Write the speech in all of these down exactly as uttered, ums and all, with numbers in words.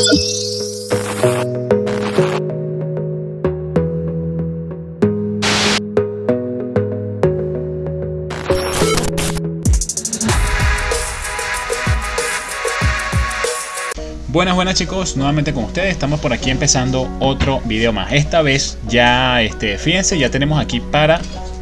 Buenas, buenas chicos, nuevamente con ustedes. Estamos por aquí empezando otro video más. Esta vez ya, este, fíjense, ya tenemos aquí para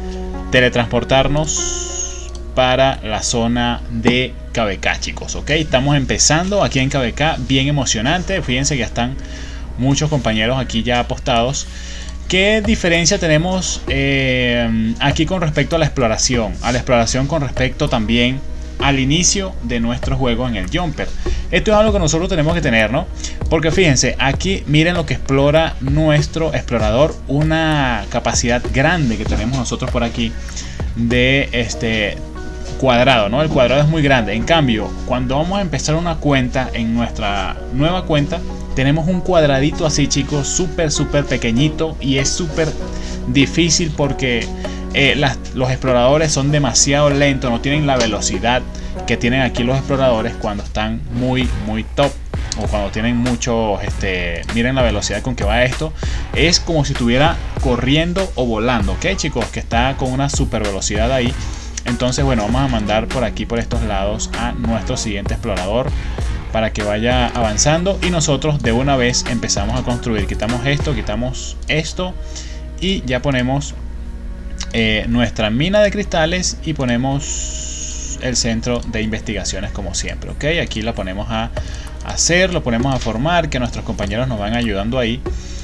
teletransportarnos para la zona de K B K, chicos. Ok, estamos empezando aquí en K B K, bien emocionante. Fíjense que ya están muchos compañeros aquí ya apostados. ¿Qué diferencia tenemos eh, aquí con respecto a la exploración? A la exploración con respecto también al inicio de nuestro juego en el Jumper. Esto es algo que nosotros tenemos que tener, ¿no? Porque fíjense, aquí miren lo que explora nuestro explorador. Una capacidad grande que tenemos nosotros por aquí de este cuadrado, ¿no? El cuadrado es muy grande. En cambio, cuando vamos a empezar una cuenta en nuestra nueva cuenta, tenemos un cuadradito así, chicos, súper, súper pequeñito. Y es súper difícil porque eh, las, los exploradores son demasiado lentos, no tienen la velocidad que tienen aquí los exploradores cuando están muy, muy top. O cuando tienen mucho, este, miren la velocidad con que va esto. Es como si estuviera corriendo o volando, ¿ok, chicos? Que está con una super velocidad ahí. Entonces, bueno, vamos a mandar por aquí, por estos lados, a nuestro siguiente explorador para que vaya avanzando. Y nosotros de una vez empezamos a construir. Quitamos esto, quitamos esto. Y ya ponemos eh, nuestra mina de cristales y ponemos el centro de investigaciones como siempre, ¿ok? Aquí la ponemos a hacer, lo ponemos a formar, que nuestros compañeros nos van ayudando ahí.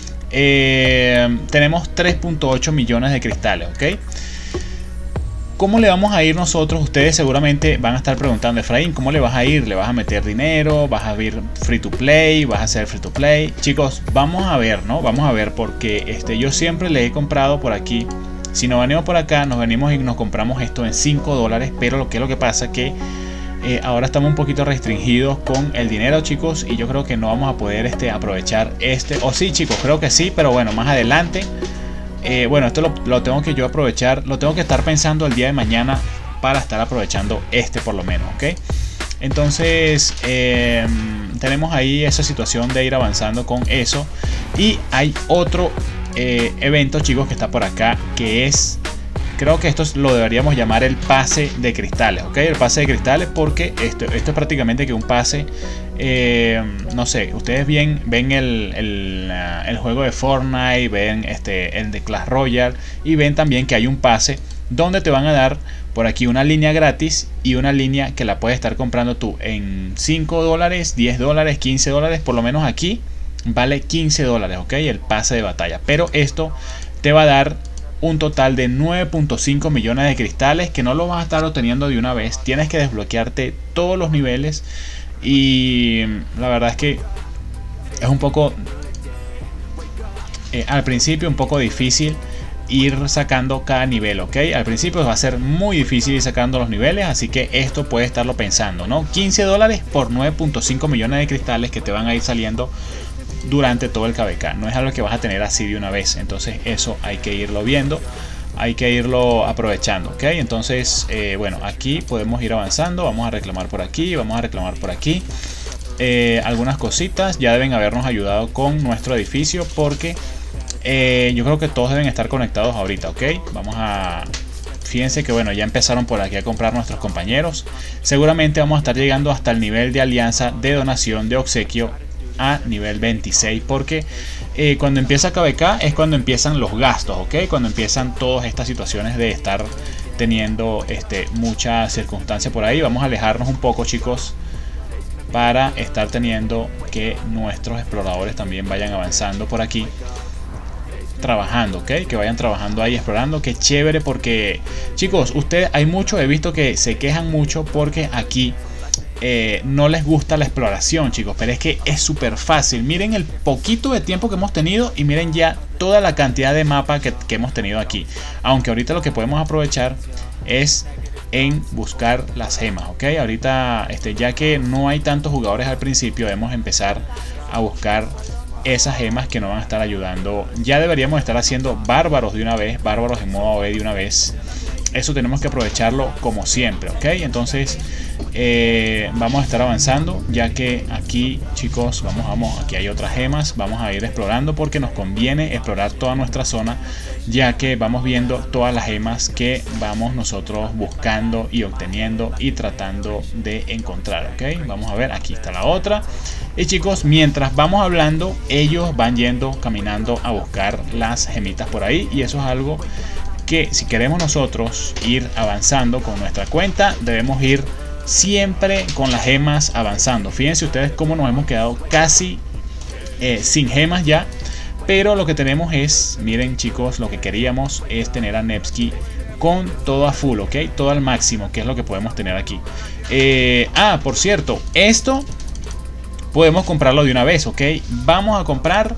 Eh, tenemos tres punto ocho millones de cristales, ¿ok? ¿Cómo le vamos a ir nosotros? Ustedes seguramente van a estar preguntando, Efraín, ¿cómo le vas a ir? ¿Le vas a meter dinero? ¿Vas a ir free to play? ¿Vas a hacer free to play? Chicos, vamos a ver, ¿no? Vamos a ver, porque este, yo siempre le he comprado por aquí. Si nos venimos por acá, nos venimos y nos compramos esto en cinco dólares. Pero lo que es lo que pasa que eh, ahora estamos un poquito restringidos con el dinero, chicos. Y yo creo que no vamos a poder este, aprovechar este. O sí, chicos, creo que sí, pero bueno, más adelante. Eh, bueno, esto lo, lo tengo que yo aprovechar, lo tengo que estar pensando el día de mañana para estar aprovechando este por lo menos, ¿ok? Entonces eh, tenemos ahí esa situación de ir avanzando con eso. Y hay otro eh, evento, chicos, que está por acá, que es, creo que esto lo deberíamos llamar el pase de cristales, ¿ok? El pase de cristales, porque esto, esto es prácticamente que un pase, eh, no sé, ustedes bien, ven el, el, uh, el juego de Fortnite, ven este, el de Clash Royale, y ven también que hay un pase donde te van a dar por aquí una línea gratis y una línea que la puedes estar comprando tú en cinco dólares, diez dólares, quince dólares, por lo menos aquí vale quince dólares, ¿ok? El pase de batalla, pero esto te va a dar un total de nueve punto cinco millones de cristales, que no lo vas a estar obteniendo de una vez. Tienes que desbloquearte todos los niveles. Y la verdad es que es un poco eh, al principio un poco difícil ir sacando cada nivel, ¿ok? Al principio va a ser muy difícil ir sacando los niveles, así que esto puedes estarlo pensando, ¿no? quince dólares por nueve punto cinco millones de cristales que te van a ir saliendo durante todo el K B K. No es algo que vas a tener así de una vez. Entonces eso hay que irlo viendo, hay que irlo aprovechando, ¿ok? Entonces eh, bueno, aquí podemos ir avanzando. Vamos a reclamar por aquí, vamos a reclamar por aquí eh, algunas cositas. Ya deben habernos ayudado con nuestro edificio, porque eh, yo creo que todos deben estar conectados ahorita, ¿ok? Vamos a... Fíjense que bueno, ya empezaron por aquí a comprar nuestros compañeros. Seguramente vamos a estar llegando hasta el nivel de alianza, de donación, de obsequio a nivel veintiséis, porque eh, cuando empieza K B K es cuando empiezan los gastos, ¿ok? Cuando empiezan todas estas situaciones de estar teniendo este, mucha circunstancia por ahí. Vamos a alejarnos un poco, chicos, para estar teniendo que nuestros exploradores también vayan avanzando por aquí, trabajando, ¿ok? Que vayan trabajando ahí, explorando. Qué chévere, porque chicos, ustedes, hay muchos, he visto que se quejan mucho porque aquí Eh, no les gusta la exploración, chicos, pero es que es súper fácil. Miren el poquito de tiempo que hemos tenido y miren ya toda la cantidad de mapa que, que hemos tenido aquí. Aunque ahorita lo que podemos aprovechar es en buscar las gemas, ok. Ahorita este, ya que no hay tantos jugadores al principio, debemos empezar a buscar esas gemas que nos van a estar ayudando. Ya deberíamos estar haciendo bárbaros de una vez, bárbaros en modo A V de una vez. eso tenemos que aprovecharlo como siempre, ¿ok? Entonces eh, vamos a estar avanzando, ya que aquí, chicos, vamos, vamos, aquí hay otras gemas. Vamos a ir explorando porque nos conviene explorar toda nuestra zona, ya que vamos viendo todas las gemas que vamos nosotros buscando y obteniendo y tratando de encontrar, ¿ok? Vamos a ver, aquí está la otra. Y chicos, mientras vamos hablando, ellos van yendo, caminando a buscar las gemitas por ahí. Y eso es algo que, si queremos nosotros ir avanzando con nuestra cuenta, debemos ir siempre con las gemas avanzando. Fíjense ustedes cómo nos hemos quedado casi eh, sin gemas ya. Pero lo que tenemos es, miren chicos, lo que queríamos es tener a Nevsky con todo a full, ¿ok? Todo al máximo, que es lo que podemos tener aquí. Eh, ah, por cierto, esto podemos comprarlo de una vez, ¿ok? Vamos a comprar,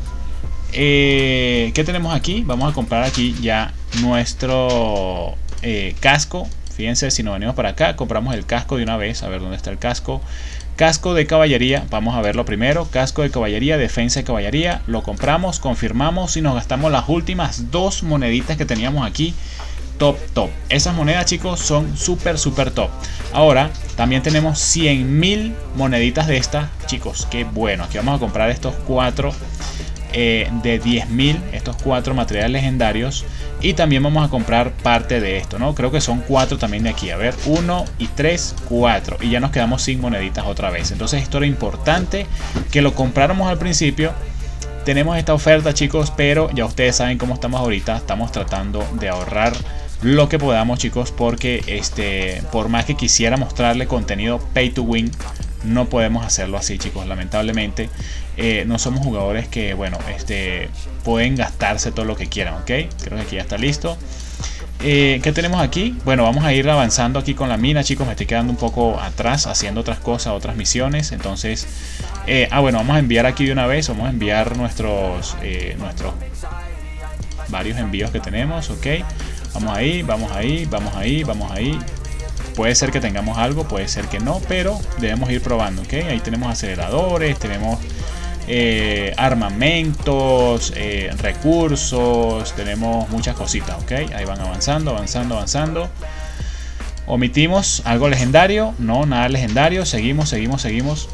eh, ¿qué tenemos aquí? Vamos a comprar aquí ya nuestro eh, casco. Fíjense, si nos venimos para acá, compramos el casco de una vez. A ver dónde está el casco. Casco de caballería, vamos a verlo primero. Casco de caballería, defensa de caballería. Lo compramos, confirmamos y nos gastamos las últimas dos moneditas que teníamos aquí. Top, top. Esas monedas, chicos, son súper, súper top. Ahora, también tenemos cien mil moneditas de estas, chicos. Qué bueno. Aquí vamos a comprar estos cuatro eh, de diez mil. Estos cuatro materiales legendarios. Y también vamos a comprar parte de esto, ¿no? Creo que son cuatro también de aquí. A ver, uno y tres, cuatro. Y ya nos quedamos sin moneditas otra vez. Entonces esto era importante que lo compráramos al principio. Tenemos esta oferta, chicos, pero ya ustedes saben cómo estamos ahorita. Estamos tratando de ahorrar lo que podamos, chicos, porque este, por más que quisiera mostrarle contenido pay to win, no podemos hacerlo así, chicos. Lamentablemente eh, no somos jugadores que, bueno, este, pueden gastarse todo lo que quieran, ¿ok? Creo que aquí ya está listo. eh, ¿Qué tenemos aquí? Bueno, vamos a ir avanzando aquí con la mina, chicos. Me estoy quedando un poco atrás haciendo otras cosas, otras misiones. Entonces, eh, ah, bueno, vamos a enviar aquí de una vez. Vamos a enviar nuestros, eh, nuestros varios envíos que tenemos, ¿ok? Vamos ahí, vamos ahí, vamos ahí, vamos ahí. Puede ser que tengamos algo, puede ser que no, pero debemos ir probando, ¿ok? Ahí tenemos aceleradores, tenemos eh, armamentos, eh, recursos, tenemos muchas cositas, ¿ok? Ahí van avanzando, avanzando, avanzando. Omitimos algo legendario, no, nada legendario. Seguimos, seguimos, seguimos.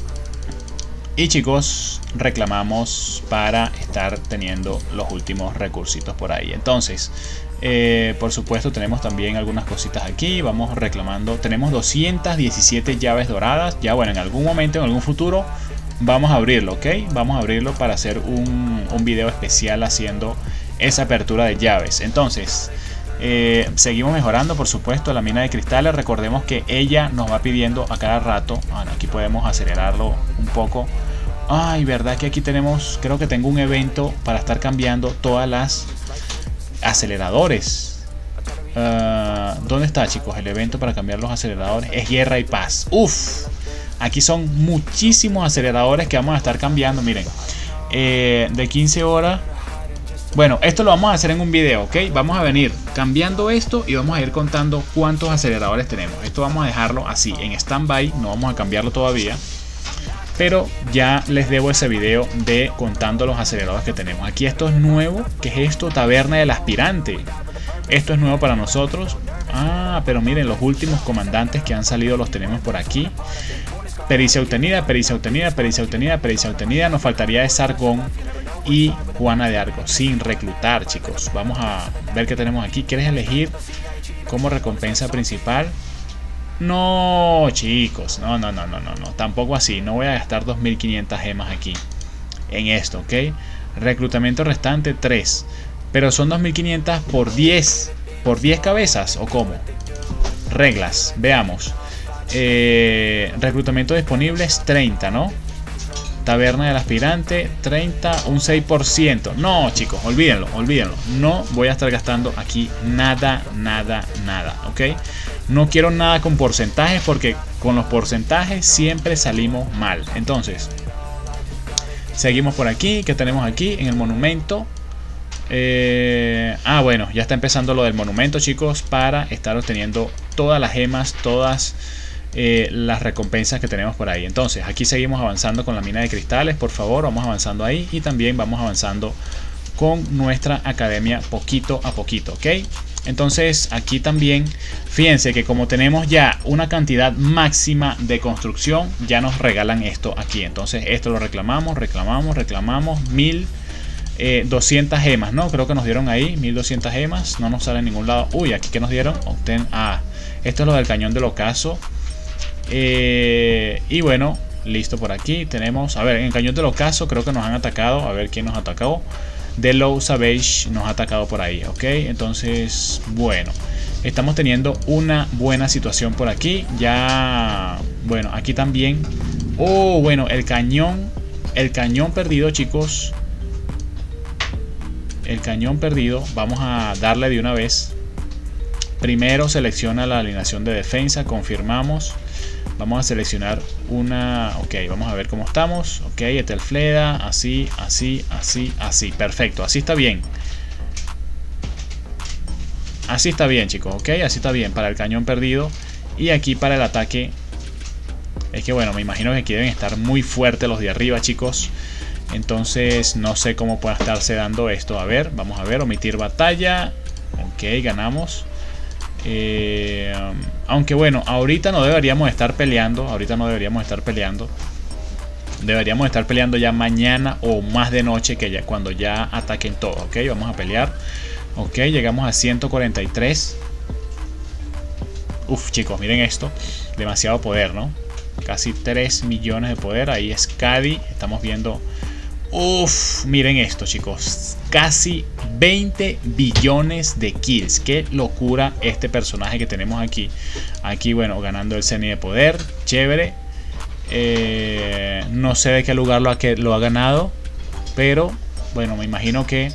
Y chicos, reclamamos para estar teniendo los últimos recursitos por ahí. Entonces, eh, por supuesto, tenemos también algunas cositas aquí. Vamos reclamando. Tenemos doscientas diecisiete llaves doradas. Ya bueno, en algún momento, en algún futuro, vamos a abrirlo, ¿ok? Vamos a abrirlo para hacer un, un video especial haciendo esa apertura de llaves. Entonces, eh, seguimos mejorando, por supuesto, la mina de cristales. Recordemos que ella nos va pidiendo a cada rato. Bueno, aquí podemos acelerarlo un poco. Ay, verdad que aquí tenemos, creo que tengo un evento para estar cambiando todas las aceleradores. Uh, ¿Dónde está, chicos? El evento para cambiar los aceleradores es guerra y paz. Uf, aquí son muchísimos aceleradores que vamos a estar cambiando. Miren, eh, de quince horas. Bueno, esto lo vamos a hacer en un video, ¿ok? Vamos a venir cambiando esto y vamos a ir contando cuántos aceleradores tenemos. Esto vamos a dejarlo así en stand-by, no vamos a cambiarlo todavía. Pero ya les debo ese video de contando los aceleradores que tenemos. Aquí esto es nuevo. ¿Qué es esto? Taberna del aspirante. Esto es nuevo para nosotros. Ah, pero miren, los últimos comandantes que han salido los tenemos por aquí. Pericia obtenida, pericia obtenida, pericia obtenida, pericia obtenida. Nos faltaría de Sargón y Juana de Arco sin reclutar, chicos. Vamos a ver qué tenemos aquí. ¿Quieres elegir como recompensa principal? No, chicos, no, no, no, no, no, no, tampoco así. No voy a gastar dos mil quinientas gemas aquí en esto, ¿ok? Reclutamiento restante tres. Pero son dos mil quinientas por diez. ¿Por diez cabezas o cómo? Reglas, veamos. eh, Reclutamiento disponible es treinta, ¿no? Taberna del aspirante, treinta, un seis por ciento. No, chicos, olvídenlo, olvídenlo. No voy a estar gastando aquí nada, nada, nada, ¿ok? No quiero nada con porcentajes porque con los porcentajes siempre salimos mal. Entonces, seguimos por aquí. ¿Qué tenemos aquí en el monumento? Eh, ah, bueno, ya está empezando lo del monumento, chicos, para estar obteniendo todas las gemas, todas eh, las recompensas que tenemos por ahí. Entonces, aquí seguimos avanzando con la mina de cristales. Por favor, vamos avanzando ahí. Y también vamos avanzando con nuestra academia poquito a poquito, ¿ok? Entonces aquí también fíjense que como tenemos ya una cantidad máxima de construcción, ya nos regalan esto aquí. Entonces esto lo reclamamos, reclamamos, reclamamos mil doscientas gemas, ¿no? Creo que nos dieron ahí mil doscientas gemas, no nos sale en ningún lado. Uy, aquí que nos dieron, obtén, ah, esto es lo del cañón del ocaso. Eh, y bueno, listo. Por aquí tenemos, a ver, en el cañón del ocaso creo que nos han atacado. A ver quién nos atacó. The Low Savage nos ha atacado por ahí, ok. Entonces, bueno, estamos teniendo una buena situación por aquí. Ya, bueno, aquí también. Oh, bueno, el cañón, el cañón perdido, chicos. El cañón perdido, vamos a darle de una vez. Primero selecciona la alineación de defensa, confirmamos. Vamos a seleccionar una, ok, vamos a ver cómo estamos. Ok, Etelfleda, así, así, así, así, perfecto, así está bien. Así está bien, chicos, ok, así está bien para el cañón perdido. Y aquí para el ataque, es que bueno, me imagino que aquí deben estar muy fuertes los de arriba, chicos. Entonces no sé cómo pueda estarse dando esto. A ver, vamos a ver, omitir batalla. Ok, ganamos. Eh, aunque bueno, ahorita no deberíamos estar peleando. Ahorita no deberíamos estar peleando. Deberíamos estar peleando ya mañana o más de noche, que ya cuando ya ataquen todo. Ok, vamos a pelear. Ok, llegamos a ciento cuarenta y tres. Uf, chicos, miren esto. Demasiado poder, ¿no? Casi tres millones de poder. Ahí es Cady. Estamos viendo... Uff, miren esto, chicos. Casi veinte billones de kills. Qué locura este personaje que tenemos aquí. Aquí, bueno, ganando el Zenith de poder. Chévere. Eh, no sé de qué lugar lo ha, que lo ha ganado. Pero, bueno, me imagino que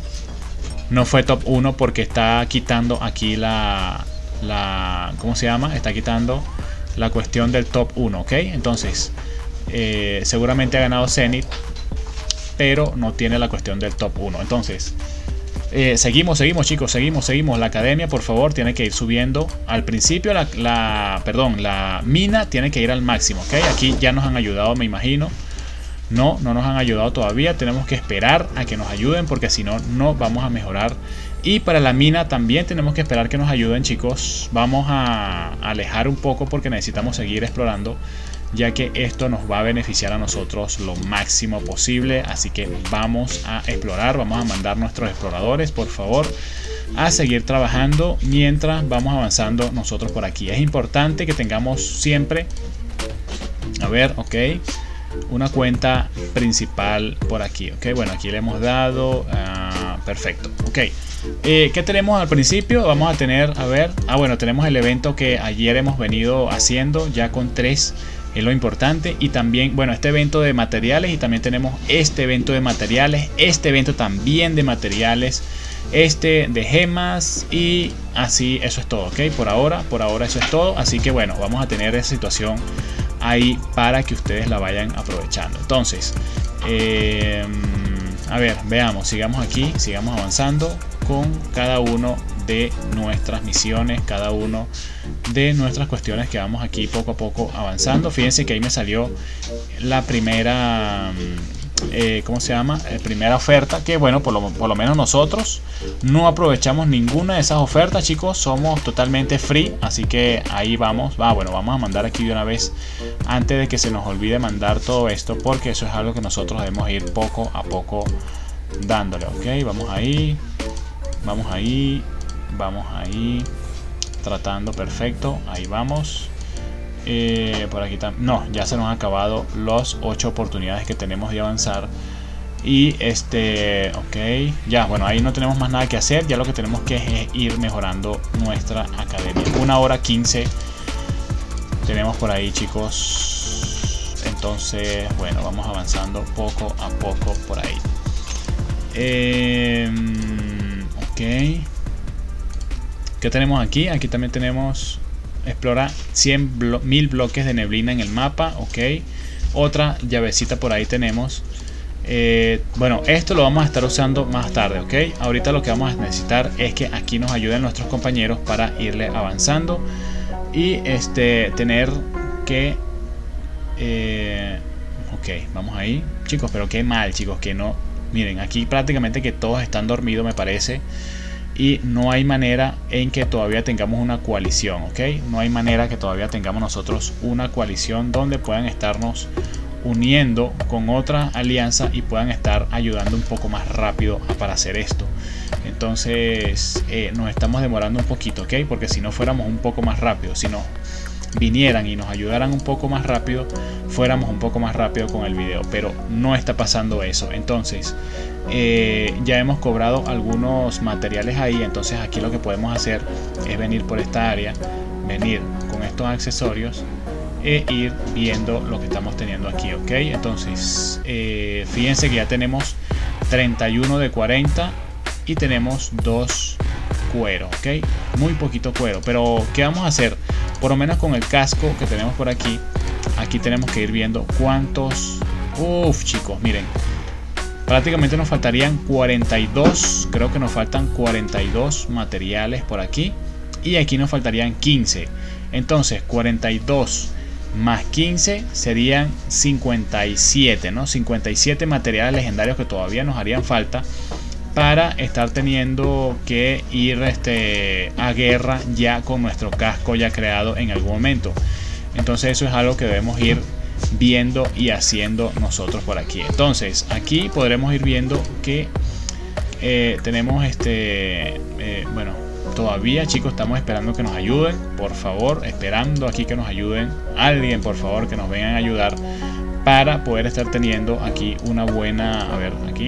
no fue top uno porque está quitando aquí la... la ¿cómo se llama? Está quitando la cuestión del top uno, ¿ok? Entonces, eh, seguramente ha ganado Zenith, pero no tiene la cuestión del top uno. Entonces, eh, seguimos, seguimos, chicos, seguimos, seguimos. La academia, por favor, tiene que ir subiendo. Al principio, la, la perdón, la mina tiene que ir al máximo, ¿ok? Aquí ya nos han ayudado, me imagino. No, no nos han ayudado todavía. Tenemos que esperar a que nos ayuden, porque si no, no vamos a mejorar. Y para la mina también tenemos que esperar que nos ayuden, chicos. Vamos a alejar un poco porque necesitamos seguir explorando, ya que esto nos va a beneficiar a nosotros lo máximo posible. Así que vamos a explorar, vamos a mandar nuestros exploradores, por favor, a seguir trabajando mientras vamos avanzando nosotros por aquí. Es importante que tengamos siempre, a ver, ok, una cuenta principal por aquí, ok. Bueno, aquí le hemos dado, uh, perfecto, ok. Eh, ¿Qué tenemos al principio? Vamos a tener, a ver, ah bueno, tenemos el evento que ayer hemos venido haciendo ya con tres. Es lo importante. Y también, bueno, este evento de materiales. Y también tenemos este evento de materiales. Este evento también de materiales. Este de gemas. Y así, eso es todo, ok. Por ahora, por ahora eso es todo. Así que bueno, vamos a tener esa situación ahí para que ustedes la vayan aprovechando. Entonces, eh, a ver, veamos. Sigamos aquí, sigamos avanzando con cada uno de nuestras misiones, cada uno de nuestras cuestiones que vamos aquí poco a poco avanzando. Fíjense que ahí me salió la primera, eh, ¿cómo se llama? La primera oferta, que bueno, por lo, por lo menos nosotros no aprovechamos ninguna de esas ofertas, chicos. Somos totalmente free, así que ahí vamos. Va, bueno, vamos a mandar aquí de una vez antes de que se nos olvide mandar todo esto, porque eso es algo que nosotros debemos ir poco a poco dándole, ok. Vamos ahí, vamos ahí, vamos ahí, tratando, perfecto, ahí vamos. Eh, por aquí también, no, ya se nos han acabado las ocho oportunidades que tenemos de avanzar. Y este, ok, ya, bueno, ahí no tenemos más nada que hacer. Ya lo que tenemos que es ir mejorando nuestra academia. Una hora quince tenemos por ahí, chicos. Entonces, bueno, vamos avanzando poco a poco por ahí. Eh, ok. ¿Qué tenemos aquí? Aquí también tenemos... Explora cien blo mil bloques de neblina en el mapa. Ok. Otra llavecita por ahí tenemos. Eh, bueno, esto lo vamos a estar usando más tarde. Ok. Ahorita lo que vamos a necesitar es que aquí nos ayuden nuestros compañeros para irle avanzando. Y este tener que... Eh, ok, vamos ahí. Chicos, pero qué mal, chicos, que no... Miren, aquí prácticamente que todos están dormidos, me parece. y no hay manera en que todavía tengamos una coalición, ¿ok? No hay manera que todavía tengamos nosotros una coalición donde puedan estarnos uniendo con otra alianza y puedan estar ayudando un poco más rápido para hacer esto. Entonces eh, nos estamos demorando un poquito, ¿ok? Porque si no fuéramos un poco más rápido, si no vinieran y nos ayudaran un poco más rápido, fuéramos un poco más rápido con el video, pero no está pasando eso. Entonces eh, ya hemos cobrado algunos materiales ahí, entonces aquí lo que podemos hacer es venir por esta área, venir con estos accesorios e ir viendo lo que estamos teniendo aquí, ok. Entonces eh, fíjense que ya tenemos treinta y uno de cuarenta y tenemos dos cuero, ok, muy poquito cuero, pero ¿qué vamos a hacer? Por lo menos con el casco que tenemos por aquí, aquí tenemos que ir viendo cuántos. Uff, chicos, miren, prácticamente nos faltarían cuarenta y dos, creo que nos faltan cuarenta y dos materiales por aquí, y aquí nos faltarían quince. Entonces cuarenta y dos más quince serían cincuenta y siete, ¿no? cincuenta y siete materiales legendarios que todavía nos harían falta para estar teniendo que ir este, a guerra ya con nuestro casco ya creado en algún momento. Entonces eso es algo que debemos ir viendo y haciendo nosotros por aquí. Entonces aquí podremos ir viendo que eh, tenemos este eh, bueno, todavía, chicos, estamos esperando que nos ayuden, por favor, esperando aquí que nos ayuden alguien, por favor, que nos vengan a ayudar para poder estar teniendo aquí una buena, a ver, aquí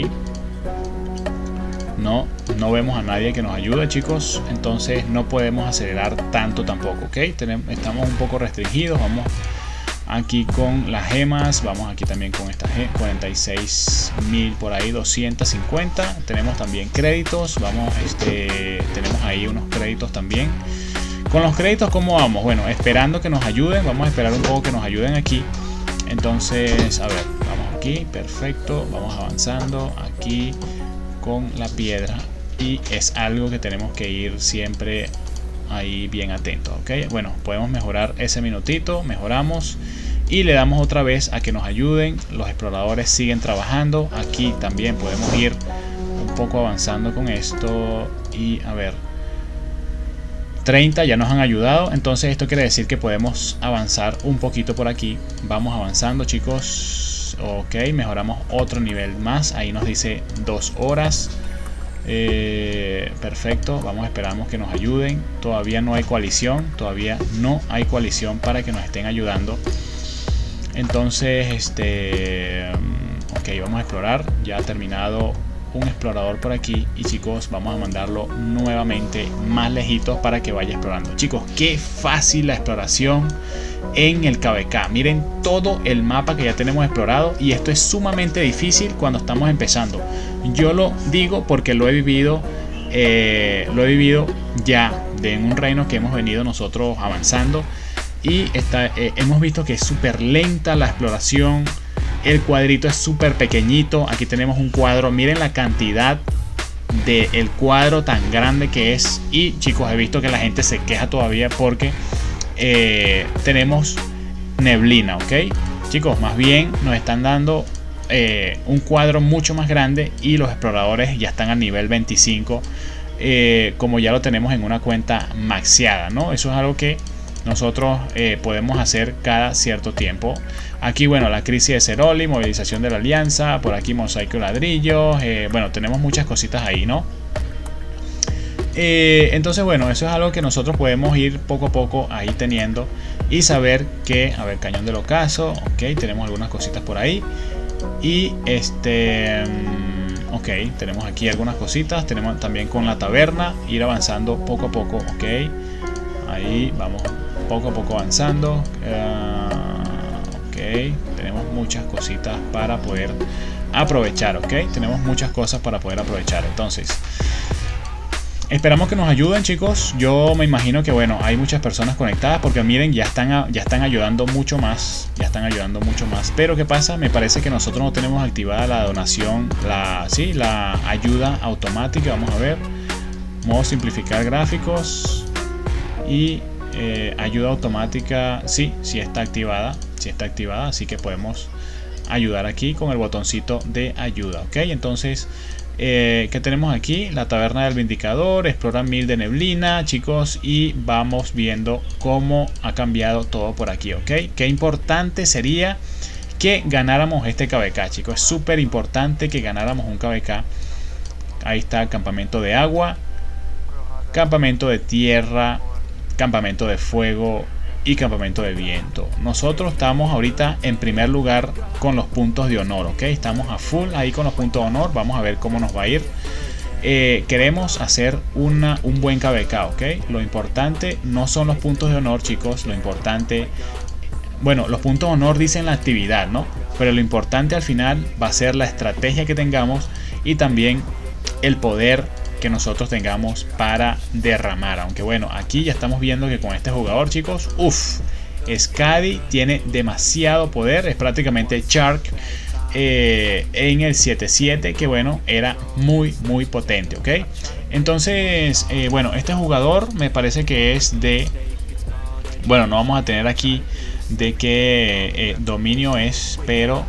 no, no vemos a nadie que nos ayude, chicos, entonces no podemos acelerar tanto tampoco, ok. Tenemos, estamos un poco restringidos. Vamos aquí con las gemas, vamos aquí también con esta cuarenta y seis mil por ahí, doscientos cincuenta. Tenemos también créditos, vamos, este, tenemos ahí unos créditos también. Con los créditos, ¿cómo vamos? Bueno, esperando que nos ayuden, vamos a esperar un poco que nos ayuden aquí. Entonces, a ver, vamos aquí, perfecto, vamos avanzando aquí con la piedra y es algo que tenemos que ir siempre ahí bien atentos, ok. Bueno, podemos mejorar ese minutito, mejoramos y le damos otra vez a que nos ayuden. Los exploradores siguen trabajando, aquí también podemos ir un poco avanzando con esto y a ver, treinta ya nos han ayudado, entonces esto quiere decir que podemos avanzar un poquito por aquí. Vamos avanzando, chicos. Ok, mejoramos otro nivel más, ahí nos dice dos horas. Eh, perfecto, vamos, esperamos que nos ayuden. Todavía no hay coalición, todavía no hay coalición para que nos estén ayudando. Entonces, este, ok, vamos a explorar. Ya ha terminado un explorador por aquí y, chicos, vamos a mandarlo nuevamente más lejitos para que vaya explorando. Chicos, qué fácil la exploración en el K V K. Miren todo el mapa que ya tenemos explorado y esto es sumamente difícil cuando estamos empezando. Yo lo digo porque lo he vivido, eh, lo he vivido ya de en un reino que hemos venido nosotros avanzando y está, eh, hemos visto que es súper lenta la exploración. El cuadrito es súper pequeñito. Aquí tenemos un cuadro, miren la cantidad del cuadro tan grande que es. Y, chicos, he visto que la gente se queja todavía porque eh, tenemos neblina, ok. Chicos, más bien nos están dando eh, un cuadro mucho más grande y los exploradores ya están a nivel veinticinco, eh, como ya lo tenemos en una cuenta maxeada, ¿no? Eso es algo que nosotros eh, podemos hacer cada cierto tiempo. Aquí, bueno, la crisis de Ceroli, movilización de la alianza, por aquí mosaico ladrillos, eh, bueno, tenemos muchas cositas ahí, ¿no? Eh, entonces, bueno, eso es algo que nosotros podemos ir poco a poco ahí teniendo y saber que, a ver, cañón del ocaso, ok, tenemos algunas cositas por ahí y este, ok, tenemos aquí algunas cositas, tenemos también con la taberna, ir avanzando poco a poco, ok, ahí vamos poco a poco avanzando. Uh, ok, tenemos muchas cositas para poder aprovechar, ok, tenemos muchas cosas para poder aprovechar. Entonces esperamos que nos ayuden, chicos. Yo me imagino que, bueno, hay muchas personas conectadas porque miren, ya están, ya están ayudando mucho más, ya están ayudando mucho más. Pero ¿qué pasa? Me parece que nosotros no tenemos activada la donación, la, sí, la ayuda automática. Vamos a ver, modo simplificar gráficos y Eh, ayuda automática, sí, sí está activada, sí está activada, así que podemos ayudar aquí con el botoncito de ayuda, ok. Entonces Eh, ¿Qué tenemos aquí? La taberna del Vindicador, explora mil de neblina, chicos, y vamos viendo cómo ha cambiado todo por aquí, ¿ok? Qué importante sería que ganáramos este K B K, chicos. Es súper importante que ganáramos un K B K. Ahí está, campamento de agua, campamento de tierra, campamento de fuego y campamento de viento. Nosotros estamos ahorita en primer lugar con los puntos de honor, ok, estamos a full ahí con los puntos de honor. Vamos a ver cómo nos va a ir. Eh, queremos hacer una, un buen K B K, ok. Lo importante no son los puntos de honor, chicos. Lo importante, bueno, los puntos de honor dicen la actividad, ¿no? Pero lo importante al final va a ser la estrategia que tengamos y también el poder que nosotros tengamos para derramar. Aunque bueno, aquí ya estamos viendo que con este jugador, chicos, uff, Skadi tiene demasiado poder. Es prácticamente Shark eh, en el siete siete, que bueno, era muy muy potente, ok. Entonces eh, bueno, este jugador me parece que es de, bueno, no vamos a tener aquí de qué eh, dominio es, pero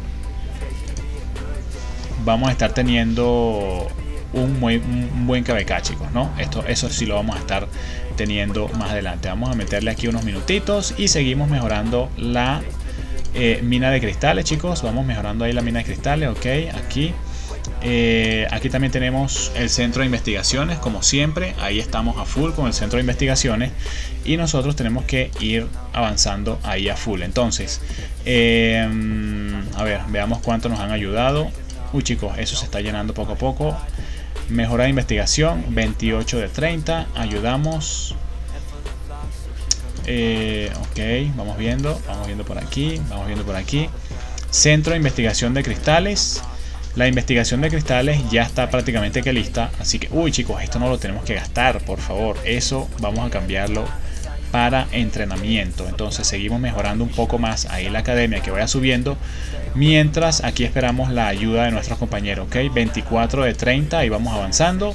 vamos a estar teniendo un, muy, un buen K B K, chicos, ¿no? Esto, eso sí lo vamos a estar teniendo más adelante. Vamos a meterle aquí unos minutitos y seguimos mejorando la eh, mina de cristales, chicos. Vamos mejorando ahí la mina de cristales, ok. Aquí eh, aquí también tenemos el centro de investigaciones, como siempre. Ahí estamos a full con el centro de investigaciones y nosotros tenemos que ir avanzando ahí a full. Entonces eh, a ver, veamos cuánto nos han ayudado. Uy, chicos, eso se está llenando poco a poco. Mejora de investigación, veintiocho de treinta. Ayudamos. Eh, ok, vamos viendo. Vamos viendo por aquí. Vamos viendo por aquí. Centro de investigación de cristales. La investigación de cristales ya está prácticamente que lista. Así que, uy, chicos, esto no lo tenemos que gastar, por favor. Eso vamos a cambiarlo para entrenamiento. Entonces seguimos mejorando un poco más ahí la academia, que vaya subiendo, mientras aquí esperamos la ayuda de nuestros compañeros, ok. veinticuatro de treinta y vamos avanzando.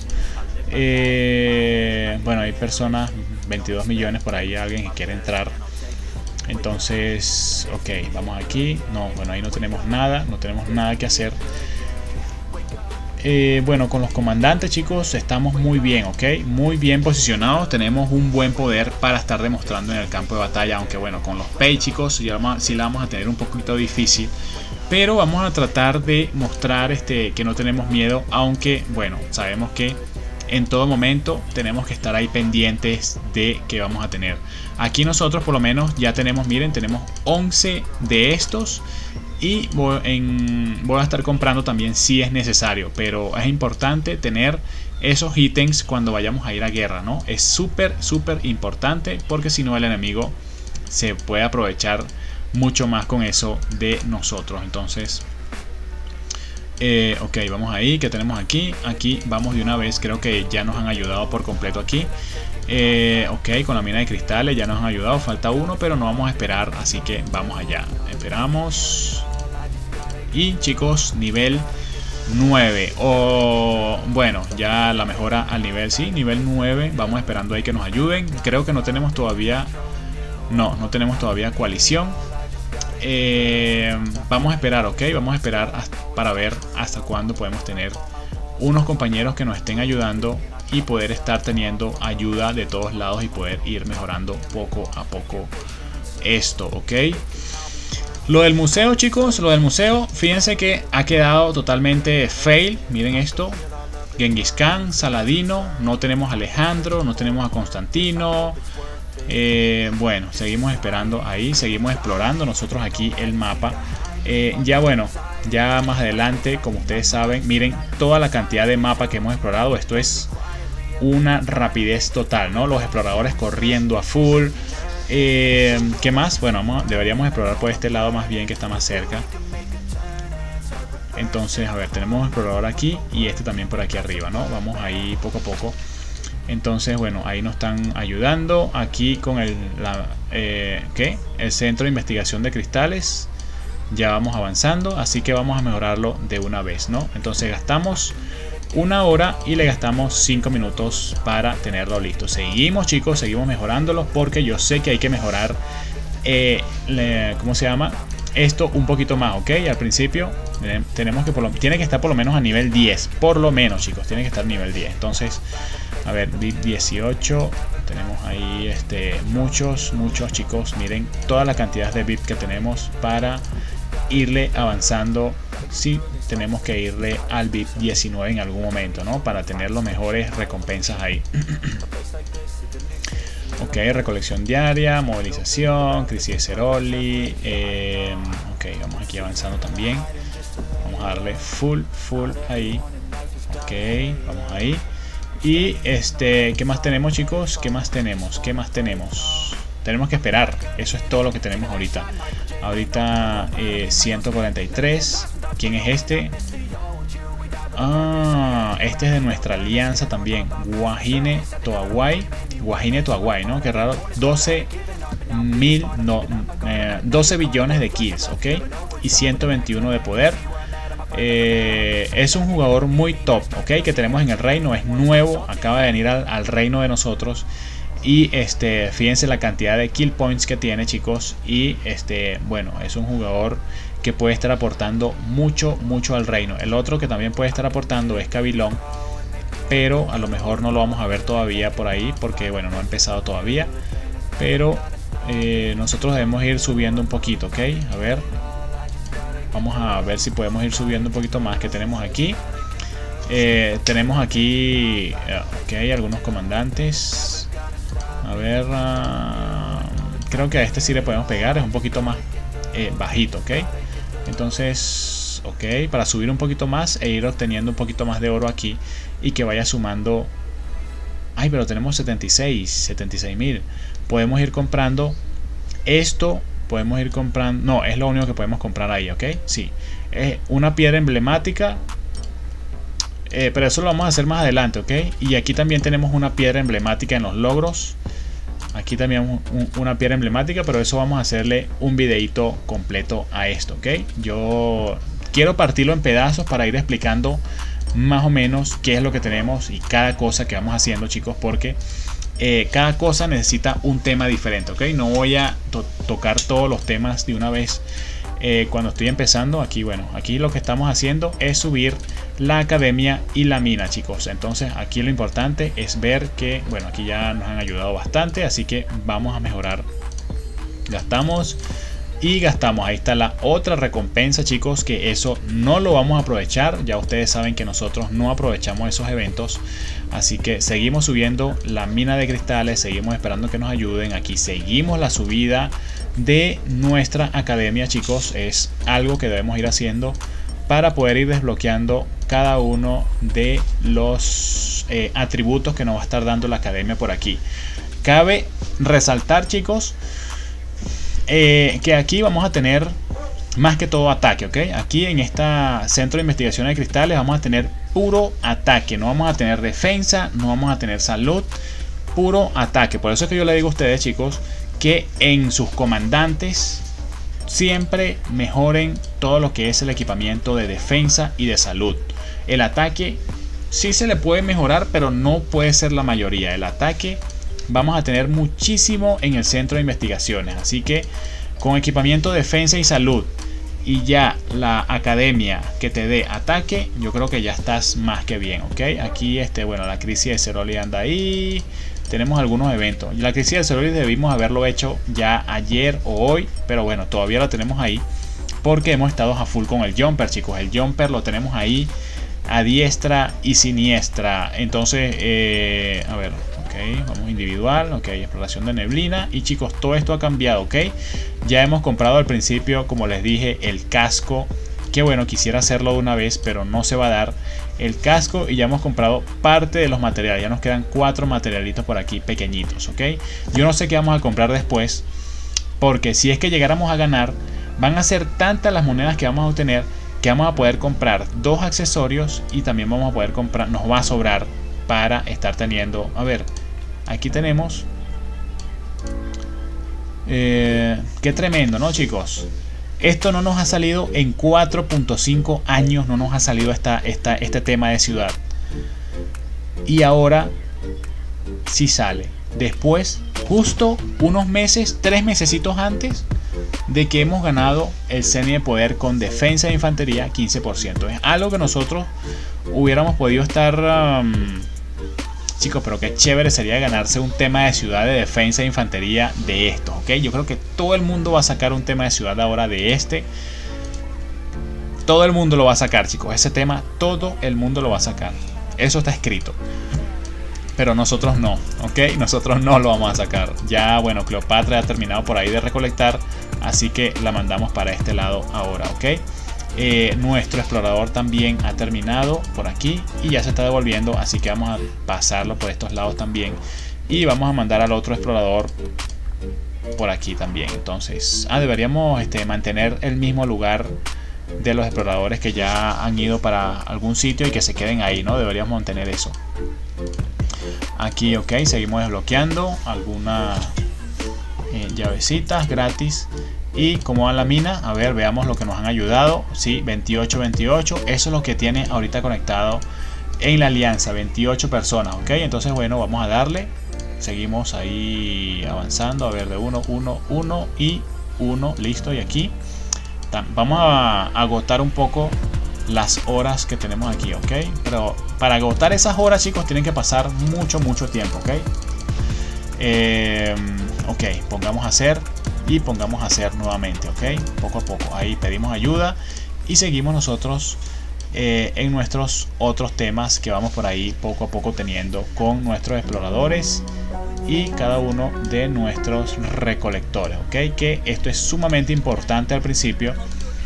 Eh, bueno, hay personas, veintidós millones por ahí, alguien que quiere entrar. Entonces, ok, vamos aquí. No, bueno, ahí no tenemos nada, no tenemos nada que hacer. Eh, bueno, con los comandantes, chicos, estamos muy bien, ok, muy bien posicionados. Tenemos un buen poder para estar demostrando en el campo de batalla. Aunque bueno, con los pay, chicos, ya vamos, sí la vamos a tener un poquito difícil, pero vamos a tratar de mostrar este, que no tenemos miedo. Aunque bueno, sabemos que en todo momento tenemos que estar ahí pendientes de que vamos a tener. Aquí nosotros por lo menos ya tenemos, miren, tenemos once de estos. Y voy, en, voy a estar comprando también si es necesario. Pero es importante tener esos ítems cuando vayamos a ir a guerra, ¿no? Es súper, súper importante, porque si no el enemigo se puede aprovechar mucho más con eso de nosotros. Entonces, eh, ok, vamos ahí. ¿Qué tenemos aquí? Aquí vamos de una vez. Creo que ya nos han ayudado por completo aquí. Eh, ok, con la mina de cristales ya nos han ayudado. Falta uno, pero no vamos a esperar. Así que vamos allá. Esperamos. Y chicos, nivel nueve. O oh, bueno, ya la mejora al nivel, sí, nivel nueve. Vamos esperando ahí que nos ayuden. Creo que no tenemos todavía. No, no tenemos todavía coalición. Eh, vamos a esperar, ok. Vamos a esperar hasta, para ver hasta cuándo podemos tener unos compañeros que nos estén ayudando y poder estar teniendo ayuda de todos lados y poder ir mejorando poco a poco esto, ok. Lo del museo, chicos, lo del museo, fíjense que ha quedado totalmente fail. Miren esto: Genghis Khan, Saladino, no tenemos a Alejandro, no tenemos a Constantino. Eh, bueno, seguimos esperando ahí, seguimos explorando nosotros aquí el mapa. Eh, ya bueno, ya más adelante, como ustedes saben, miren toda la cantidad de mapa que hemos explorado. Esto es una rapidez total, ¿no? Los exploradores corriendo a full. Eh, ¿Qué más? Bueno, vamos, deberíamos explorar por este lado más bien, que está más cerca. Entonces, a ver, tenemos un explorador aquí y este también por aquí arriba, ¿no? Vamos ahí poco a poco. Entonces, bueno, ahí nos están ayudando. Aquí con el, la, eh, ¿qué? El centro de investigación de cristales. Ya vamos avanzando, así que vamos a mejorarlo de una vez, ¿no? Entonces gastamos una hora y le gastamos cinco minutos para tenerlo listo. Seguimos, chicos, seguimos mejorándolo, porque yo sé que hay que mejorar eh, le, ¿cómo se llama? esto un poquito más, ok. Al principio tenemos que por lo, tiene que estar por lo menos a nivel diez, por lo menos, chicos, tiene que estar a nivel diez. Entonces, a ver, V I P dieciocho, tenemos ahí este muchos muchos chicos, miren toda la cantidad de V I P que tenemos para irle avanzando. Sí, tenemos que irle al V I P diecinueve en algún momento, ¿no? Para tener las mejores recompensas ahí. Ok, recolección diaria, movilización, crisis de Ceroli. Eh, ok, vamos aquí avanzando también. Vamos a darle full, full ahí. Ok, vamos ahí. Y este, ¿qué más tenemos, chicos? ¿Qué más tenemos? ¿Qué más tenemos? Tenemos que esperar. Eso es todo lo que tenemos ahorita. Ahorita eh, ciento cuarenta y tres. ¿Quién es este? Ah, este es de nuestra alianza también. Guajine Toaguay. Guajine Toaguay, ¿no? Qué raro. doce mil, no, eh, doce billones de kills, ¿ok? Y ciento veintiuno de poder. Eh, es un jugador muy top, ¿ok? Que tenemos en el reino. Es nuevo. Acaba de venir al, al reino de nosotros. Y este, fíjense la cantidad de kill points que tiene, chicos. Y este, bueno, es un jugador que puede estar aportando mucho, mucho al reino. El otro que también puede estar aportando es Cabilón, pero a lo mejor no lo vamos a ver todavía por ahí, porque bueno, no ha empezado todavía. Pero eh, nosotros debemos ir subiendo un poquito, ¿ok? A ver, vamos a ver si podemos ir subiendo un poquito más. Que tenemos aquí, eh, tenemos aquí, ok, algunos comandantes. A ver, uh, creo que a este sí le podemos pegar, es un poquito más eh, bajito, ok. Entonces, ok, para subir un poquito más e ir obteniendo un poquito más de oro aquí y que vaya sumando. Ay, pero tenemos setenta y seis mil. Podemos ir comprando esto, podemos ir comprando. No, es lo único que podemos comprar ahí, ok. Sí, es una piedra emblemática. Eh, pero eso lo vamos a hacer más adelante, ok. Y aquí también tenemos una piedra emblemática en los logros. Aquí también un, una piedra emblemática, pero eso vamos a hacerle un videito completo a esto, ok. Yo quiero partirlo en pedazos para ir explicando más o menos qué es lo que tenemos y cada cosa que vamos haciendo, chicos, porque eh, cada cosa necesita un tema diferente, ok. No voy a to tocar todos los temas de una vez. Eh, cuando estoy empezando aquí, bueno, aquí lo que estamos haciendo es subir la academia y la mina, chicos. Entonces aquí lo importante es ver que, bueno, aquí ya nos han ayudado bastante, así que vamos a mejorar. Gastamos y gastamos. Ahí está la otra recompensa, chicos, que eso no lo vamos a aprovechar. Ya ustedes saben que nosotros no aprovechamos esos eventos, así que seguimos subiendo la mina de cristales, seguimos esperando que nos ayuden. Aquí seguimos la subida de nuestra academia, chicos. Es algo que debemos ir haciendo para poder ir desbloqueando cada uno de los eh, atributos que nos va a estar dando la academia por aquí. Cabe resaltar, chicos, eh, que aquí vamos a tener más que todo ataque, ok. Aquí en esta centro de investigación de cristales vamos a tener puro ataque, no vamos a tener defensa, no vamos a tener salud, puro ataque. Por eso es que yo le digo a ustedes, chicos, que en sus comandantes siempre mejoren todo lo que es el equipamiento de defensa y de salud. El ataque sí se le puede mejorar, pero no puede ser la mayoría. El ataque vamos a tener muchísimo en el centro de investigaciones, así que con equipamiento de defensa y salud y ya la academia que te dé ataque, yo creo que ya estás más que bien, ok. Aquí este, bueno, la crisis de Ceroli anda ahí. Tenemos algunos eventos. La crisis de Ceroli debimos haberlo hecho ya ayer o hoy, pero bueno, todavía lo tenemos ahí porque hemos estado a full con el jumper, chicos. El jumper lo tenemos ahí a diestra y siniestra. Entonces, eh, a ver, ok, vamos individual, ok, exploración de neblina. Y chicos, todo esto ha cambiado, ok. Ya hemos comprado al principio, como les dije, el casco. Que bueno, quisiera hacerlo de una vez, pero no se va a dar el casco. Y ya hemos comprado parte de los materiales. Ya nos quedan cuatro materialitos por aquí pequeñitos, ok. Yo no sé qué vamos a comprar después, porque si es que llegáramos a ganar, van a ser tantas las monedas que vamos a obtener que vamos a poder comprar dos accesorios. Y también vamos a poder comprar, nos va a sobrar para estar teniendo, a ver, aquí tenemos eh, qué tremendo, ¿no, chicos? Esto no nos ha salido en cuatro punto cinco años, no nos ha salido esta, esta, este tema de ciudad. Y ahora sí sale. Después, justo unos meses, tres mesecitos antes de que hemos ganado el semi de poder con defensa de infantería quince por ciento. Es algo que nosotros hubiéramos podido estar... Um, chicos, pero qué chévere sería ganarse un tema de ciudad de defensa de infantería de estos, ¿ok? Yo creo que todo el mundo va a sacar un tema de ciudad ahora de este. Todo el mundo lo va a sacar, chicos. Ese tema, todo el mundo lo va a sacar. Eso está escrito. Pero nosotros no, ¿ok? Nosotros no lo vamos a sacar. Ya, bueno, Cleopatra ha terminado por ahí de recolectar, así que la mandamos para este lado ahora, ¿ok? Eh, nuestro explorador también ha terminado por aquí y ya se está devolviendo, así que vamos a pasarlo por estos lados también y vamos a mandar al otro explorador por aquí también. Entonces, ah, deberíamos este, mantener el mismo lugar de los exploradores que ya han ido para algún sitio y que se queden ahí, ¿no? Deberíamos mantener eso. Aquí, ok, seguimos desbloqueando algunas eh, llavecitas gratis. Y como va la mina, a ver, veamos lo que nos han ayudado. Sí, veintiocho, veintiocho. Eso es lo que tiene ahorita conectado en la alianza, veintiocho personas, ok. Entonces, bueno, vamos a darle. Seguimos ahí avanzando. A ver, de uno, uno, uno y uno. Listo, y aquí vamos a agotar un poco las horas que tenemos aquí, ok. Pero para agotar esas horas, chicos, tienen que pasar mucho, mucho tiempo, ok. Eh, ok, pongamos a hacer. Y pongamos a hacer nuevamente, ok, poco a poco. Ahí pedimos ayuda y seguimos nosotros eh, en nuestros otros temas que vamos por ahí poco a poco teniendo con nuestros exploradores y cada uno de nuestros recolectores, ok. Que esto es sumamente importante al principio.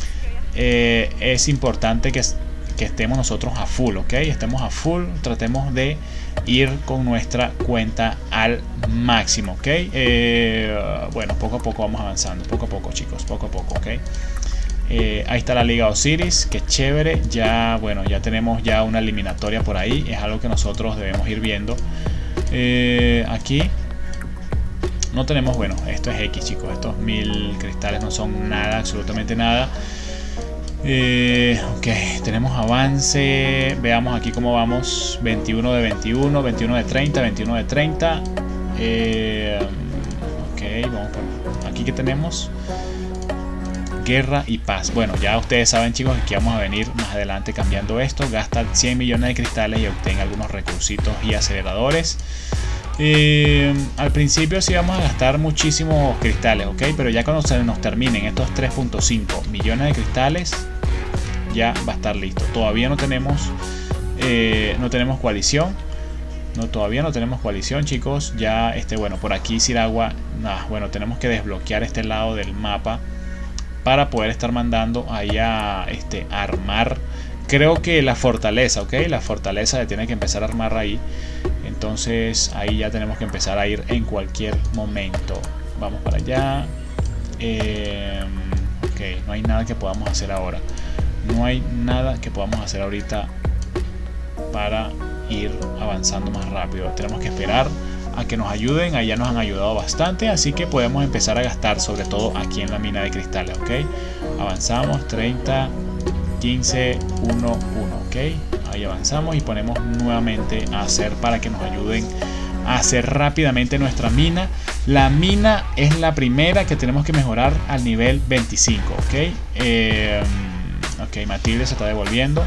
Eh, es importante que, que estemos nosotros a full, ok, estemos a full, tratemos de ir con nuestra cuenta al máximo, ok. Eh, bueno, poco a poco vamos avanzando, poco a poco, chicos, poco a poco, ok. Eh, ahí está la Liga Osiris, que chévere. Ya, bueno, ya tenemos ya una eliminatoria por ahí, es algo que nosotros debemos ir viendo. Eh, aquí no tenemos, bueno, esto es X, chicos, estos mil cristales no son nada, absolutamente nada. Eh, ok, tenemos avance. Veamos aquí cómo vamos. veintiuno de veintiuno, veintiuno de treinta, veintiuno de treinta. eh, Ok, vamos por aquí. Que tenemos guerra y paz. Bueno, ya ustedes saben, chicos, que aquí vamos a venir más adelante cambiando esto. Gasta cien millones de cristales y obtenga algunos recursitos y aceleradores. Eh, al principio sí vamos a gastar muchísimos cristales, ok, pero ya cuando se nos terminen estos tres punto cinco millones de cristales ya va a estar listo. Todavía no tenemos eh, no tenemos coalición, no todavía no tenemos coalición, chicos. Ya este, bueno, por aquí Siragua, nah, bueno, tenemos que desbloquear este lado del mapa para poder estar mandando ahí a este a armar. Creo que la fortaleza, ok, la fortaleza tiene que empezar a armar ahí. Entonces ahí ya tenemos que empezar a ir en cualquier momento. Vamos para allá. Eh, ok, no hay nada que podamos hacer ahora. No hay nada que podamos hacer ahorita para ir avanzando más rápido. Tenemos que esperar a que nos ayuden. Ahí ya nos han ayudado bastante, así que podemos empezar a gastar, sobre todo aquí en la mina de cristales, ok. Avanzamos, treinta, quince, uno, uno, ok. Ahí avanzamos y ponemos nuevamente a hacer para que nos ayuden a hacer rápidamente nuestra mina. La mina es la primera que tenemos que mejorar al nivel veinticinco, ok. Eh, ok, Matilde se está devolviendo.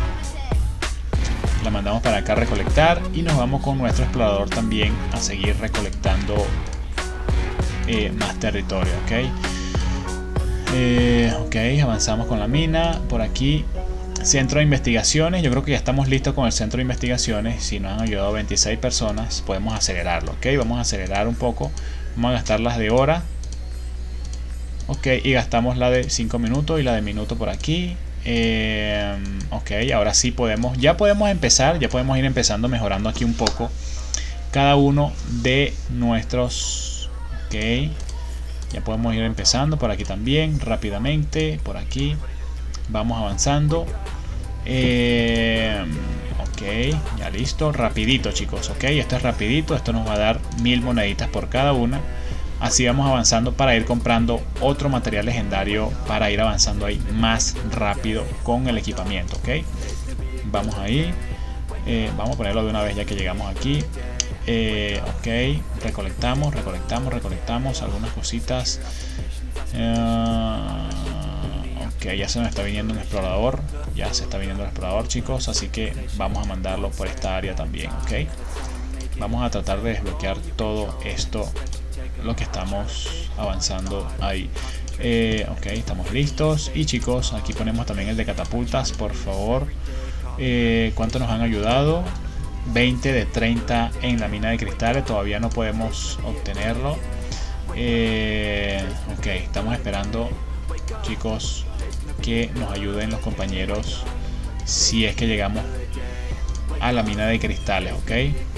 La mandamos para acá a recolectar y nos vamos con nuestro explorador también a seguir recolectando eh, más territorio, ok. Eh, ok, avanzamos con la mina. Por aquí, centro de investigaciones. Yo creo que ya estamos listos con el centro de investigaciones. Si nos han ayudado veintiséis personas, podemos acelerarlo, ok. Vamos a acelerar un poco. Vamos a gastar las de hora, ok, y gastamos la de cinco minutos y la de minuto por aquí. Eh, ok, ahora sí podemos, ya podemos empezar, ya podemos ir empezando mejorando aquí un poco cada uno de nuestros, ok, ya podemos ir empezando por aquí también rápidamente, por aquí vamos avanzando. eh, ok, ya listo, rapidito, chicos, ok, esto es rapidito, esto nos va a dar mil moneditas por cada una. Así vamos avanzando para ir comprando otro material legendario, para ir avanzando ahí más rápido con el equipamiento, ok. Vamos ahí, eh, vamos a ponerlo de una vez ya que llegamos aquí. eh, ok, recolectamos, recolectamos, recolectamos algunas cositas. Uh, ok, ya se nos está viniendo un explorador. Ya se está viniendo el explorador, chicos. Así que vamos a mandarlo por esta área también, ok. Vamos a tratar de desbloquear todo esto, lo que estamos avanzando ahí. Eh, ok, estamos listos. Y chicos, aquí ponemos también el de catapultas, por favor. Eh, ¿Cuánto nos han ayudado? veinte de treinta en la mina de cristales. Todavía no podemos obtenerlo. Eh, ok, estamos esperando, chicos, que nos ayuden los compañeros si es que llegamos a la mina de cristales, ok.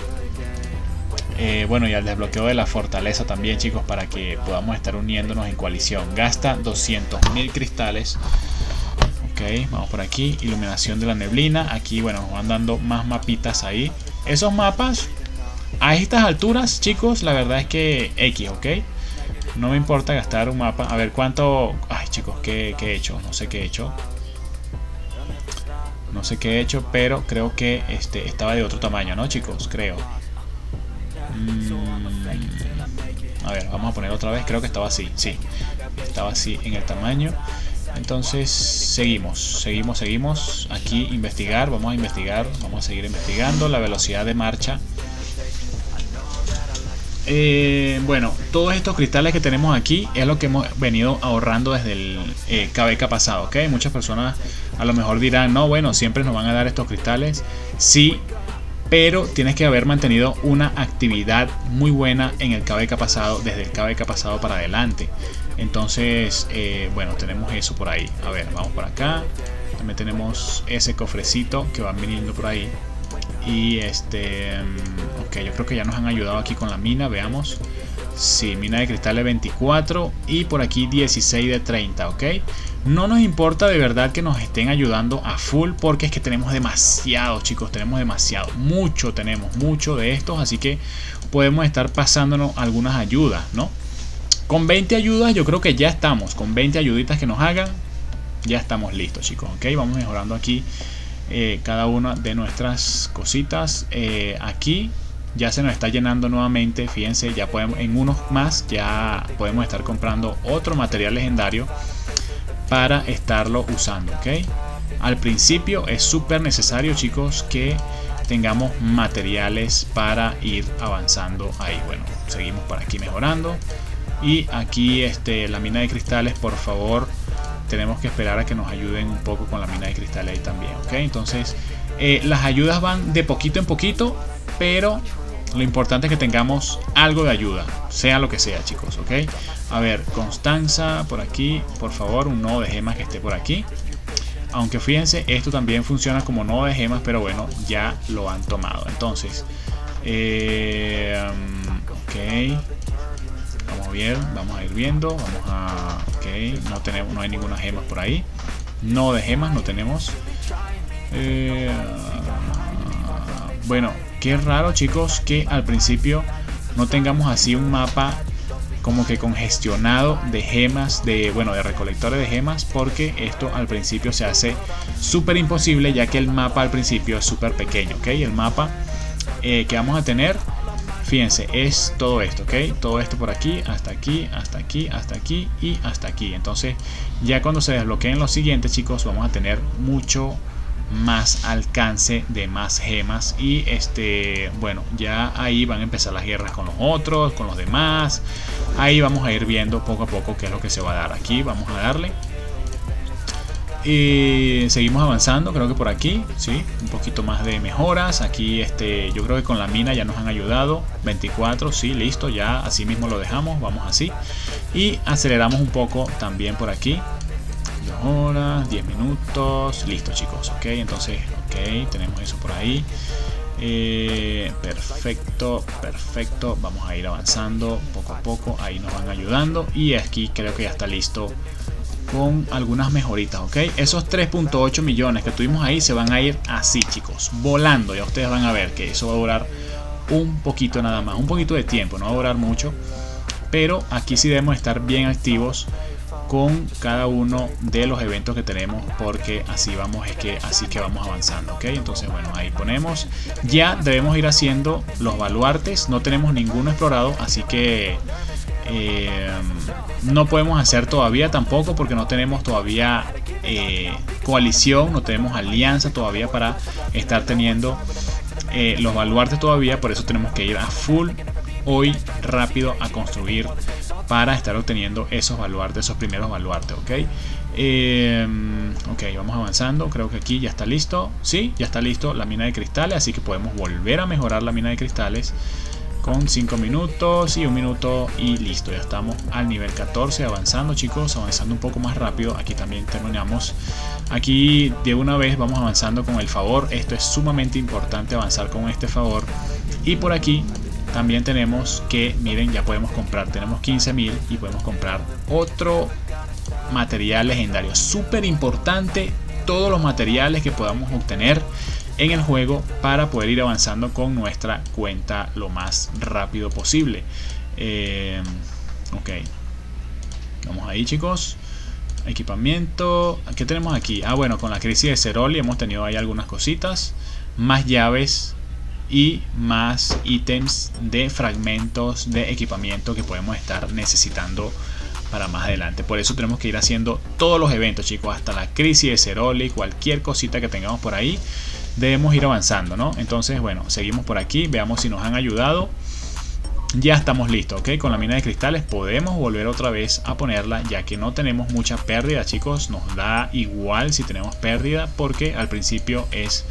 Eh, bueno, y al desbloqueo de la fortaleza también, chicos, para que podamos estar uniéndonos en coalición. Gasta doscientos mil cristales. Ok, vamos por aquí. Iluminación de la neblina. Aquí, bueno, nos van dando más mapitas ahí. Esos mapas, a estas alturas, chicos, la verdad es que X, ok. No me importa gastar un mapa. A ver cuánto... Ay, chicos, ¿qué, qué he hecho? No sé qué he hecho. No sé qué he hecho, pero creo que este estaba de otro tamaño, ¿no, chicos? Creo. A ver, vamos a poner otra vez. Creo que estaba así, sí. Estaba así en el tamaño. Entonces seguimos, seguimos, seguimos. Aquí investigar, vamos a investigar. Vamos a seguir investigando la velocidad de marcha. eh, Bueno, todos estos cristales que tenemos aquí es lo que hemos venido ahorrando desde el eh, K B K pasado, ¿ok? Muchas personas a lo mejor dirán, no, bueno, siempre nos van a dar estos cristales. Sí, pero tienes que haber mantenido una actividad muy buena en el K B K pasado, desde el K B K pasado para adelante. Entonces, eh, bueno, tenemos eso por ahí. A ver, vamos por acá. También tenemos ese cofrecito que van viniendo por ahí. Y este... Ok, yo creo que ya nos han ayudado aquí con la mina, veamos. Sí, mina de cristales veinticuatro y por aquí dieciséis de treinta, ok. No nos importa de verdad que nos estén ayudando a full, porque es que tenemos demasiado, chicos, tenemos demasiado, mucho tenemos, mucho de estos, así que podemos estar pasándonos algunas ayudas, ¿no? Con veinte ayudas yo creo que ya estamos, con veinte ayuditas que nos hagan, ya estamos listos, chicos, ok. Vamos mejorando aquí eh, cada una de nuestras cositas. Eh, aquí ya se nos está llenando nuevamente, fíjense, ya podemos, en unos más ya podemos estar comprando otro material legendario para estarlo usando, ok. Al principio es súper necesario, chicos, que tengamos materiales para ir avanzando ahí. Bueno, seguimos por aquí mejorando. Y aquí este, la mina de cristales, por favor, tenemos que esperar a que nos ayuden un poco con la mina de cristales ahí también, ok. Entonces eh, las ayudas van de poquito en poquito, pero lo importante es que tengamos algo de ayuda, sea lo que sea, chicos, ok. A ver, Constanza, por aquí, por favor, un nodo de gemas que esté por aquí. Aunque fíjense, esto también funciona como nodo de gemas, pero bueno, ya lo han tomado. Entonces, eh, ok, vamos a ver, vamos a ir viendo, vamos a, ok, no tenemos, no hay ninguna gema por ahí. Nodo de gemas no tenemos. Eh, bueno, qué raro, chicos, que al principio no tengamos así un mapa como que congestionado de gemas, de bueno, de recolectores de gemas, porque esto al principio se hace súper imposible, ya que el mapa al principio es súper pequeño, ok. El mapa eh, que vamos a tener, fíjense, es todo esto, ok. Todo esto por aquí, hasta aquí, hasta aquí, hasta aquí y hasta aquí. Entonces ya cuando se desbloqueen los siguientes, chicos, vamos a tener mucho más alcance de más gemas. Y este, bueno, ya ahí van a empezar las guerras con los otros, con los demás. Ahí vamos a ir viendo poco a poco qué es lo que se va a dar. Aquí vamos a darle y seguimos avanzando. Creo que por aquí, sí, un poquito más de mejoras. Aquí este, yo creo que con la mina ya nos han ayudado. Veinticuatro, sí, listo, ya así mismo lo dejamos. Vamos así y aceleramos un poco también por aquí. Dos horas, diez minutos, listo, chicos, ok. Entonces, ok, tenemos eso por ahí. Eh, perfecto, perfecto. Vamos a ir avanzando poco a poco. Ahí nos van ayudando. Y aquí creo que ya está listo con algunas mejoritas, ok. Esos tres punto ocho millones que tuvimos ahí se van a ir así, chicos, volando. Ya ustedes van a ver que eso va a durar un poquito nada más, un poquito de tiempo, no va a durar mucho. Pero aquí sí debemos estar bien activos con cada uno de los eventos que tenemos, porque así vamos, es que así que vamos avanzando, ok. Entonces bueno, ahí ponemos, ya debemos ir haciendo los baluartes. No tenemos ninguno explorado, así que eh, no podemos hacer todavía tampoco porque no tenemos todavía eh, coalición, no tenemos alianza todavía para estar teniendo eh, los baluartes todavía. Por eso tenemos que ir a full hoy rápido a construir para estar obteniendo esos baluartes, esos primeros baluartes, ok. Eh, ok, vamos avanzando. Creo que aquí ya está listo. Sí, ya está listo la mina de cristales, así que podemos volver a mejorar la mina de cristales con cinco minutos y un minuto y listo. Ya estamos al nivel catorce avanzando, chicos, avanzando un poco más rápido. Aquí también terminamos. Aquí de una vez vamos avanzando con el favor. Esto es sumamente importante, avanzar con este favor. Y por aquí también tenemos que, miren, ya podemos comprar, tenemos quince mil y podemos comprar otro material legendario. Súper importante todos los materiales que podamos obtener en el juego para poder ir avanzando con nuestra cuenta lo más rápido posible. Eh, ok, vamos ahí, chicos. Equipamiento, ¿qué tenemos aquí? Ah, bueno, con la crisis de Ceroli hemos tenido ahí algunas cositas, más llaves y más ítems de fragmentos de equipamiento que podemos estar necesitando para más adelante. Por eso tenemos que ir haciendo todos los eventos, chicos, hasta la crisis de Ceroli, cualquier cosita que tengamos por ahí debemos ir avanzando, ¿no? Entonces, bueno, seguimos por aquí, veamos si nos han ayudado. Ya estamos listos, ok, con la mina de cristales podemos volver otra vez a ponerla, ya que no tenemos mucha pérdida, chicos. Nos da igual si tenemos pérdida porque al principio es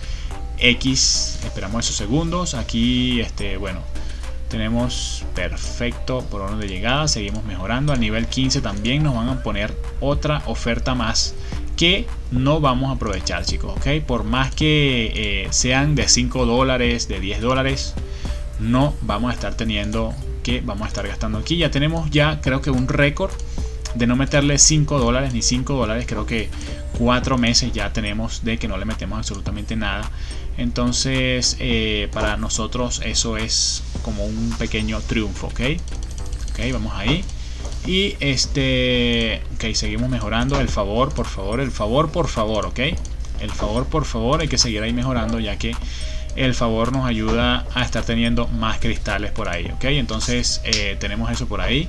X. Esperamos esos segundos. Aquí, este, bueno, tenemos perfecto por orden de llegada. Seguimos mejorando. Al nivel quince también nos van a poner otra oferta más que no vamos a aprovechar, chicos, ok. Por más que eh, sean de cinco dólares, de diez dólares, no vamos a estar teniendo que vamos a estar gastando aquí. Ya tenemos ya creo que un récord de no meterle cinco dólares ni cinco dólares. Creo que cuatro meses ya tenemos de que no le metemos absolutamente nada. Entonces eh, para nosotros eso es como un pequeño triunfo, ok. Ok, vamos ahí. Y este, ok, seguimos mejorando. El favor, por favor, el favor, por favor, ok. El favor, por favor, hay que seguir ahí mejorando, ya que el favor nos ayuda a estar teniendo más cristales por ahí, ok. Entonces eh, tenemos eso por ahí.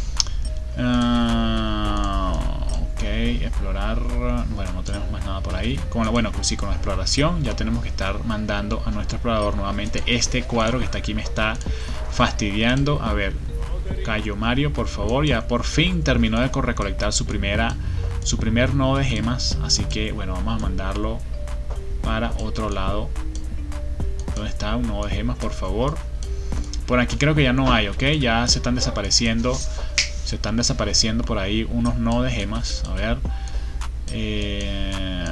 Uh, ok, explorar. Bueno, no tenemos más nada por ahí. Con la, bueno, sí, con la exploración ya tenemos que estar mandando a nuestro explorador nuevamente. Este cuadro que está aquí me está fastidiando. A ver, Cayo Mario, por favor, ya por fin terminó de recolectar su primera su primer nodo de gemas, así que bueno, vamos a mandarlo para otro lado. ¿Dónde está un nodo de gemas, por favor? Por aquí creo que ya no hay, ok, ya se están desapareciendo se están desapareciendo por ahí unos nodos de gemas. A ver, eh...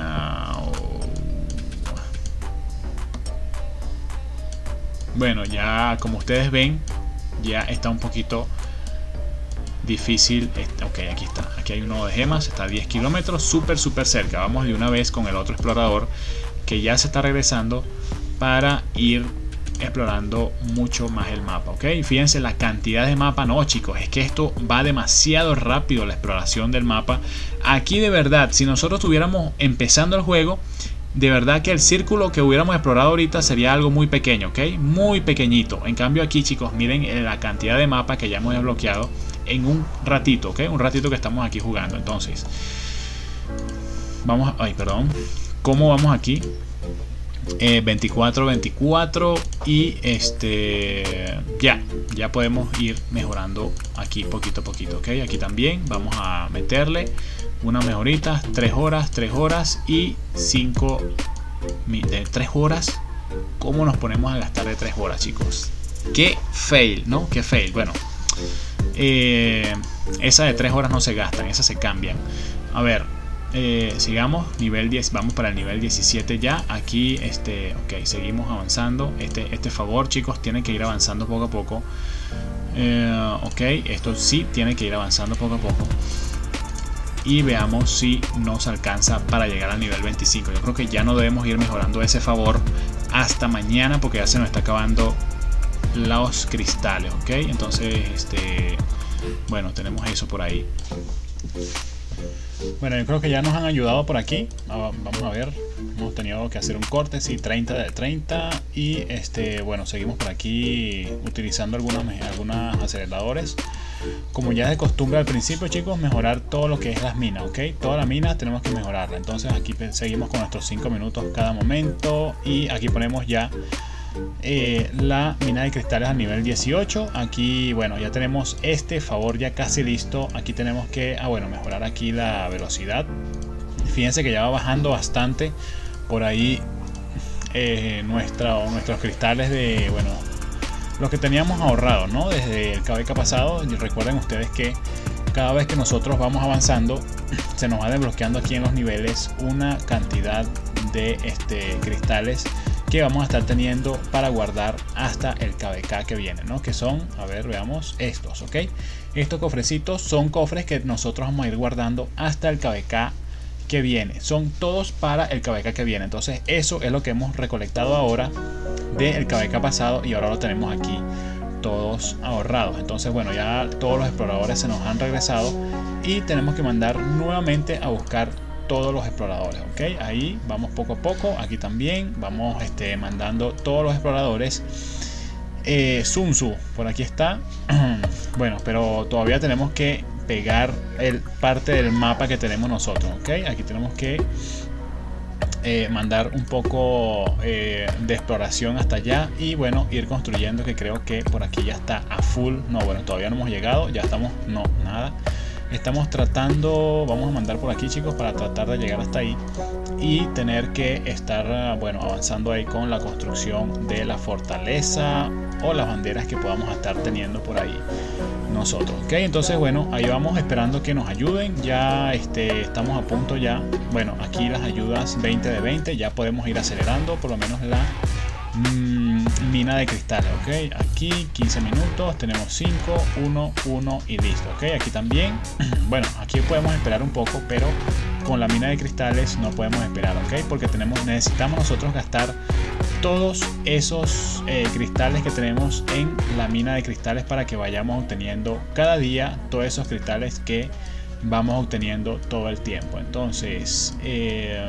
bueno, ya como ustedes ven, ya está un poquito difícil. Ok, aquí está, aquí hay un nodo de gemas, está a diez kilómetros, súper súper cerca. Vamos de una vez con el otro explorador que ya se está regresando para ir explorando mucho más el mapa, ok. Fíjense la cantidad de mapa. No, chicos, es que esto va demasiado rápido, la exploración del mapa. Aquí de verdad, si nosotros estuviéramos empezando el juego, de verdad que el círculo que hubiéramos explorado ahorita sería algo muy pequeño, ok, muy pequeñito. En cambio aquí, chicos, miren la cantidad de mapas que ya hemos desbloqueado en un ratito, ok, un ratito que estamos aquí jugando. Entonces vamos a, ay, perdón, ¿cómo vamos aquí? Eh, veinticuatro, veinticuatro y este ya, ya podemos ir mejorando aquí poquito a poquito, ok. Aquí también vamos a meterle una mejorita, tres horas, tres horas y cinco de tres horas. ¿Cómo nos ponemos a gastar de tres horas, chicos? Qué fail, ¿no? Qué fail. Bueno, eh, esa de tres horas no se gastan, esas se cambian. A ver, eh, sigamos, nivel diez, vamos para el nivel diecisiete ya. Aquí, este, ok, seguimos avanzando. Este, este favor, chicos, tienen que ir avanzando poco a poco. Eh, ok, esto sí tiene que ir avanzando poco a poco. Y veamos si nos alcanza para llegar al nivel veinticinco. Yo creo que ya no debemos ir mejorando ese favor hasta mañana porque ya se nos está acabando los cristales, ok. Entonces, este, bueno, tenemos eso por ahí. Bueno, yo creo que ya nos han ayudado por aquí. Vamos a ver, hemos tenido que hacer un corte, sí, treinta de treinta. Y este, bueno, seguimos por aquí utilizando algunos, algunos aceleradores. como ya es de costumbre al principio, chicos, mejorar todo lo que es las minas, ok. Toda la mina tenemos que mejorarla. Entonces aquí seguimos con nuestros cinco minutos cada momento y aquí ponemos ya Eh, la mina de cristales a nivel dieciocho. Aquí bueno, ya tenemos este favor ya casi listo. Aquí tenemos que ah, bueno, mejorar aquí la velocidad. Fíjense que ya va bajando bastante por ahí eh, nuestra, nuestros cristales de, bueno, los que teníamos ahorrados, ¿no? Desde el K B K pasado. Y recuerden ustedes que cada vez que nosotros vamos avanzando se nos va desbloqueando aquí en los niveles una cantidad de este, cristales que vamos a estar teniendo para guardar hasta el K B K que viene, ¿no? Que son, a ver, veamos estos, ¿ok? Estos cofrecitos son cofres que nosotros vamos a ir guardando hasta el K B K que viene. Son todos para el K B K que viene. Entonces eso es lo que hemos recolectado ahora del K B K pasado y ahora lo tenemos aquí todos ahorrados. Entonces bueno, ya todos los exploradores se nos han regresado y tenemos que mandar nuevamente a buscar todos los exploradores, ok. Ahí vamos poco a poco. Aquí también vamos este, mandando todos los exploradores. eh, Sun Tzu por aquí está. Bueno, pero todavía tenemos que pegar el parte del mapa que tenemos nosotros, ok. Aquí tenemos que eh, mandar un poco eh, de exploración hasta allá y bueno, ir construyendo, que creo que por aquí ya está a full. No, bueno, todavía no hemos llegado, ya estamos, no, nada. Estamos tratando, vamos a mandar por aquí, chicos, para tratar de llegar hasta ahí y tener que estar, bueno, avanzando ahí con la construcción de la fortaleza o las banderas que podamos estar teniendo por ahí nosotros, ok. Entonces bueno, ahí vamos esperando que nos ayuden. Ya este, estamos a punto ya. Bueno, aquí las ayudas veinte de veinte, ya podemos ir acelerando por lo menos la mmm, mina de cristales, ok. Aquí quince minutos, tenemos cinco, uno, uno y listo, ok. Aquí también, bueno, aquí podemos esperar un poco, pero con la mina de cristales no podemos esperar, ok, porque tenemos, necesitamos nosotros gastar todos esos eh, cristales que tenemos en la mina de cristales para que vayamos obteniendo cada día todos esos cristales que vamos obteniendo todo el tiempo. Entonces eh,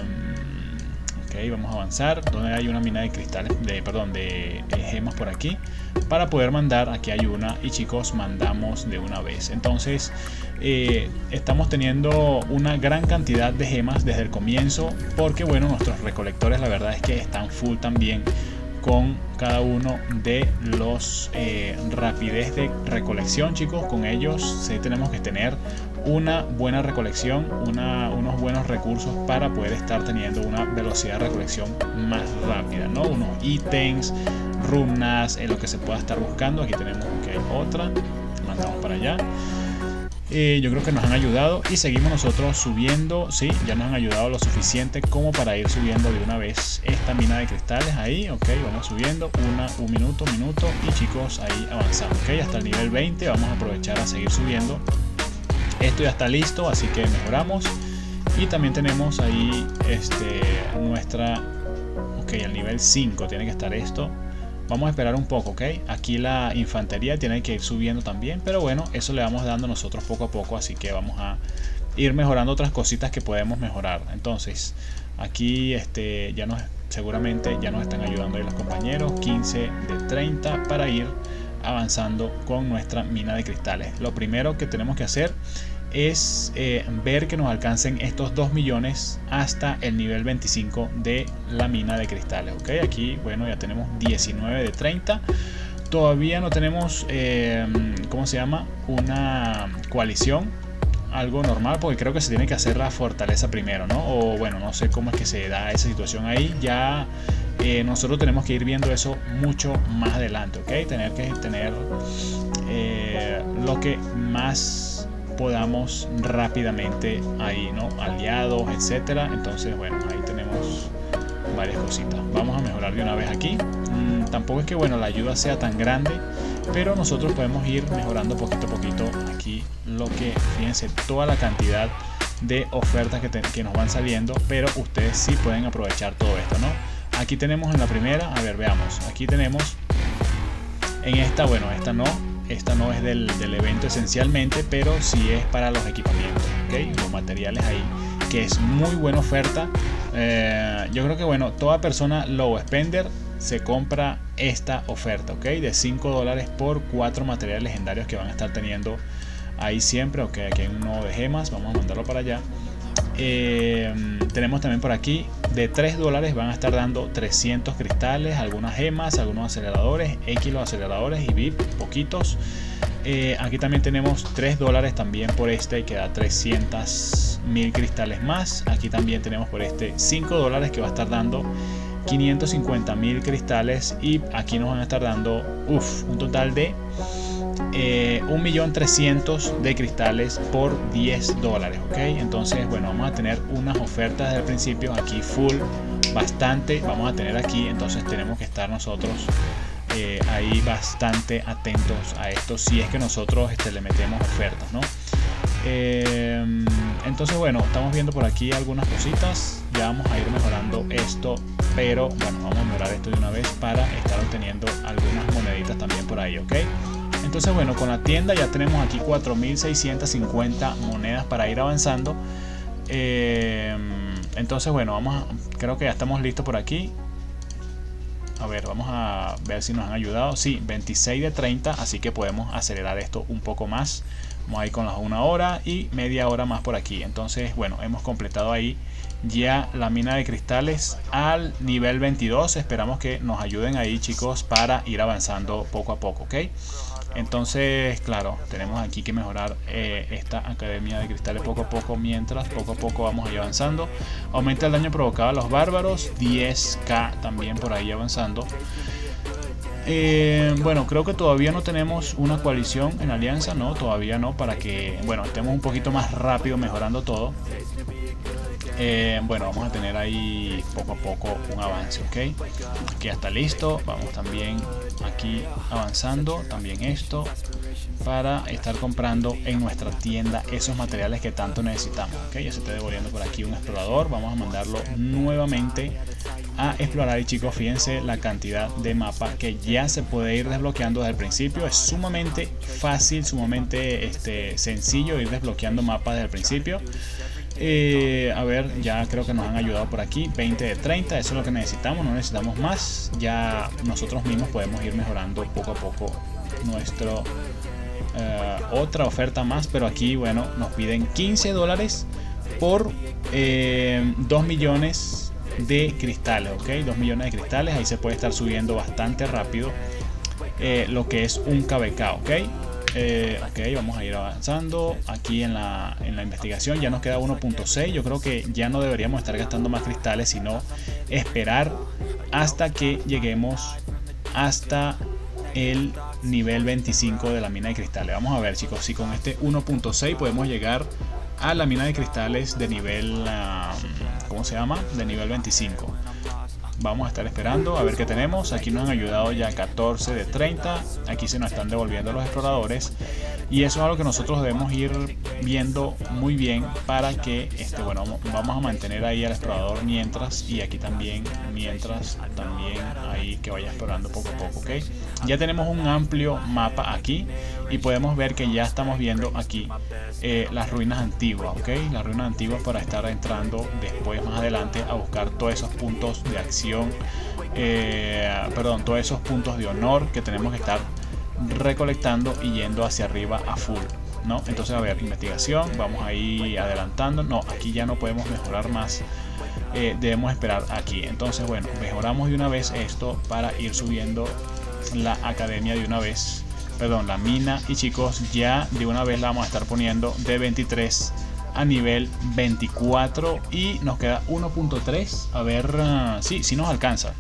ok, vamos a avanzar. Donde hay una mina de cristales, de perdón, de, de gemas por aquí para poder mandar. Aquí hay una y chicos, mandamos de una vez. Entonces eh, estamos teniendo una gran cantidad de gemas desde el comienzo, porque bueno, nuestros recolectores la verdad es que están full también con cada uno de los eh, rapidez de recolección, chicos. Con ellos sí tenemos que tener una buena recolección, una, unos buenos recursos para poder estar teniendo una velocidad de recolección más rápida, ¿no? Unos ítems, runas, en lo que se pueda estar buscando. Aquí tenemos que hay otra, mandamos para allá. Eh, yo creo que nos han ayudado y seguimos nosotros subiendo. Sí, ya nos han ayudado lo suficiente como para ir subiendo de una vez esta mina de cristales ahí, ok. Vamos subiendo una, un minuto, un minuto y chicos, ahí avanzamos, ok, hasta el nivel veinte. Vamos a aprovechar a seguir subiendo. Esto ya está listo, así que mejoramos. Y también tenemos ahí este, nuestra, ok, al nivel cinco tiene que estar esto. Vamos a esperar un poco, ok. Aquí la infantería tiene que ir subiendo también, pero bueno, eso le vamos dando nosotros poco a poco, así que vamos a ir mejorando otras cositas que podemos mejorar. Entonces aquí este, ya nos, seguramente ya nos están ayudando ahí los compañeros. Quince de treinta para ir avanzando con nuestra mina de cristales. Lo primero que tenemos que hacer es eh, ver que nos alcancen estos dos millones hasta el nivel veinticinco de la mina de cristales, ok. Aquí bueno, ya tenemos diecinueve de treinta. Todavía no tenemos eh, ¿cómo se llama? Una coalición, algo normal, porque creo que se tiene que hacer la fortaleza primero, ¿no? O bueno, no sé cómo es que se da esa situación ahí. Ya eh, nosotros tenemos que ir viendo eso mucho más adelante, ok. Tener que tener eh, lo que más podamos rápidamente ahí, ¿no? Aliados, etcétera. Entonces bueno, ahí tenemos varias cositas. Vamos a mejorar de una vez aquí. Mm, tampoco es que bueno, la ayuda sea tan grande, pero nosotros podemos ir mejorando poquito a poquito aquí lo que, fíjense, toda la cantidad de ofertas que, te, que nos van saliendo, pero ustedes sí pueden aprovechar todo esto, ¿no? Aquí tenemos en la primera, a ver, veamos, aquí tenemos en esta, bueno, esta no, esta no es del, del evento esencialmente, pero sí es para los equipamientos, ¿ok? Los materiales ahí, que es muy buena oferta. Eh, yo creo que bueno, toda persona low spender se compra esta oferta, ok, de cinco dólares por cuatro materiales legendarios que van a estar teniendo ahí siempre. Ok, aquí hay un nodo de gemas, vamos a mandarlo para allá. Eh, tenemos también por aquí de tres dólares van a estar dando trescientos cristales, algunas gemas, algunos aceleradores, X los aceleradores y V I P, poquitos. Eh, aquí también tenemos tres dólares también por este que da trescientos mil cristales más. Aquí también tenemos por este cinco dólares que va a estar dando quinientos cincuenta mil cristales, y aquí nos van a estar dando uf, un total de eh, un millón trescientos mil de cristales por diez dólares. Ok, entonces bueno, vamos a tener unas ofertas desde el principio aquí full, bastante vamos a tener aquí. Entonces tenemos que estar nosotros eh, ahí bastante atentos a esto si es que nosotros este, le metemos ofertas, ¿no? Eh, entonces bueno, estamos viendo por aquí algunas cositas, ya vamos a ir mejorando esto, pero bueno, vamos a mejorar esto de una vez para estar obteniendo algunas moneditas también por ahí. Ok, entonces bueno, con la tienda ya tenemos aquí cuatro mil seiscientos cincuenta monedas para ir avanzando. Eh, entonces bueno, vamos a, creo que ya estamos listos por aquí. A ver, vamos a ver si nos han ayudado. Sí, veintiséis de treinta, así que podemos acelerar esto un poco más. Vamos a ir con las una hora y media hora más por aquí. Entonces bueno, hemos completado ahí ya la mina de cristales al nivel veintidós. Esperamos que nos ayuden ahí, chicos, para ir avanzando poco a poco. Ok, entonces claro, tenemos aquí que mejorar eh, esta academia de cristales poco a poco, mientras poco a poco vamos ahí avanzando. Aumenta el daño provocado a los bárbaros, diez K también por ahí avanzando. Eh, bueno, creo que todavía no tenemos una coalición en alianza, no, todavía no, para que bueno, estemos un poquito más rápido mejorando todo. Eh, bueno, vamos a tener ahí poco a poco un avance. Ok, aquí ya está listo. Vamos también aquí avanzando también esto para estar comprando en nuestra tienda esos materiales que tanto necesitamos. Ok, ya se está devolviendo por aquí un explorador. Vamos a mandarlo nuevamente a explorar. Y chicos, fíjense la cantidad de mapas que ya se puede ir desbloqueando desde el principio. Es sumamente fácil, sumamente este, sencillo ir desbloqueando mapas desde el principio. Eh, a ver, ya creo que nos han ayudado por aquí. Veinte de treinta, eso es lo que necesitamos, no necesitamos más. Ya nosotros mismos podemos ir mejorando poco a poco nuestro eh, otra oferta más. Pero aquí bueno, nos piden quince dólares por eh, dos millones de cristales. Ok, dos millones de cristales. Ahí se puede estar subiendo bastante rápido eh, lo que es un K B K. Ok, Eh, ok, vamos a ir avanzando aquí en la, en la investigación. Ya nos queda uno punto seis. Yo creo que ya no deberíamos estar gastando más cristales, sino esperar hasta que lleguemos hasta el nivel veinticinco de la mina de cristales. Vamos a ver, chicos, si con este uno punto seis podemos llegar a la mina de cristales de nivel um, ¿cómo se llama? De nivel veinticinco. Vamos a estar esperando a ver qué tenemos. Aquí nos han ayudado ya catorce de treinta. Aquí se nos están devolviendo los exploradores. Y eso es algo que nosotros debemos ir viendo muy bien para que, este, bueno, vamos a mantener ahí al explorador mientras. Y aquí también, mientras, también ahí que vaya explorando poco a poco, ¿ok? Ya tenemos un amplio mapa aquí. Y podemos ver que ya estamos viendo aquí eh, las ruinas antiguas, ¿ok? Las ruinas antiguas para estar entrando después, más adelante, a buscar todos esos puntos de acción, eh, perdón, todos esos puntos de honor que tenemos que estar recolectando y yendo hacia arriba a full, ¿no? Entonces, a ver, investigación, vamos ahí adelantando. No, aquí ya no podemos mejorar más. Eh, debemos esperar aquí. Entonces, bueno, mejoramos de una vez esto para ir subiendo la academia de una vez. Perdón, la mina. Y chicos, ya de una vez la vamos a estar poniendo de veintitrés a nivel veinticuatro. Y nos queda uno punto tres. A ver, uh, sí, sí nos alcanza.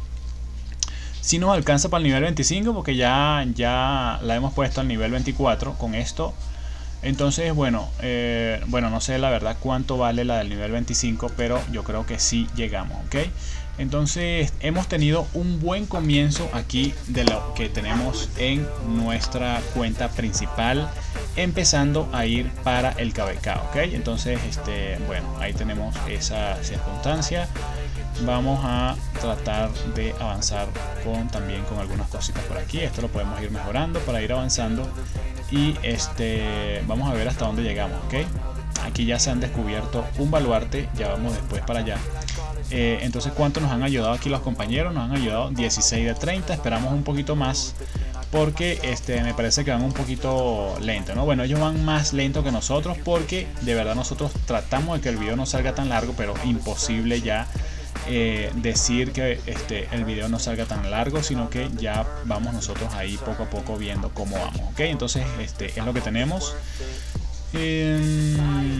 Sí nos alcanza para el nivel veinticinco, porque ya, ya la hemos puesto al nivel veinticuatro con esto. Entonces, bueno, eh, bueno, no sé la verdad cuánto vale la del nivel veinticinco, pero yo creo que sí llegamos, ¿ok? Entonces, hemos tenido un buen comienzo aquí de lo que tenemos en nuestra cuenta principal, empezando a ir para el K B K, ¿ok? Entonces, este, bueno, ahí tenemos esa circunstancia. Vamos a tratar de avanzar con también con algunas cositas por aquí. Esto lo podemos ir mejorando para ir avanzando. Y este vamos a ver hasta dónde llegamos, ¿ok? Aquí ya se han descubierto un baluarte, ya vamos después para allá. Eh, entonces, ¿cuánto nos han ayudado aquí los compañeros? Nos han ayudado dieciséis de treinta. Esperamos un poquito más porque este, me parece que van un poquito lento, ¿no? Bueno, ellos van más lento que nosotros porque de verdad nosotros tratamos de que el video no salga tan largo, pero imposible ya eh, decir que este, el video no salga tan largo, sino que ya vamos nosotros ahí poco a poco viendo cómo vamos, ¿ok? Entonces, este es lo que tenemos. Eh,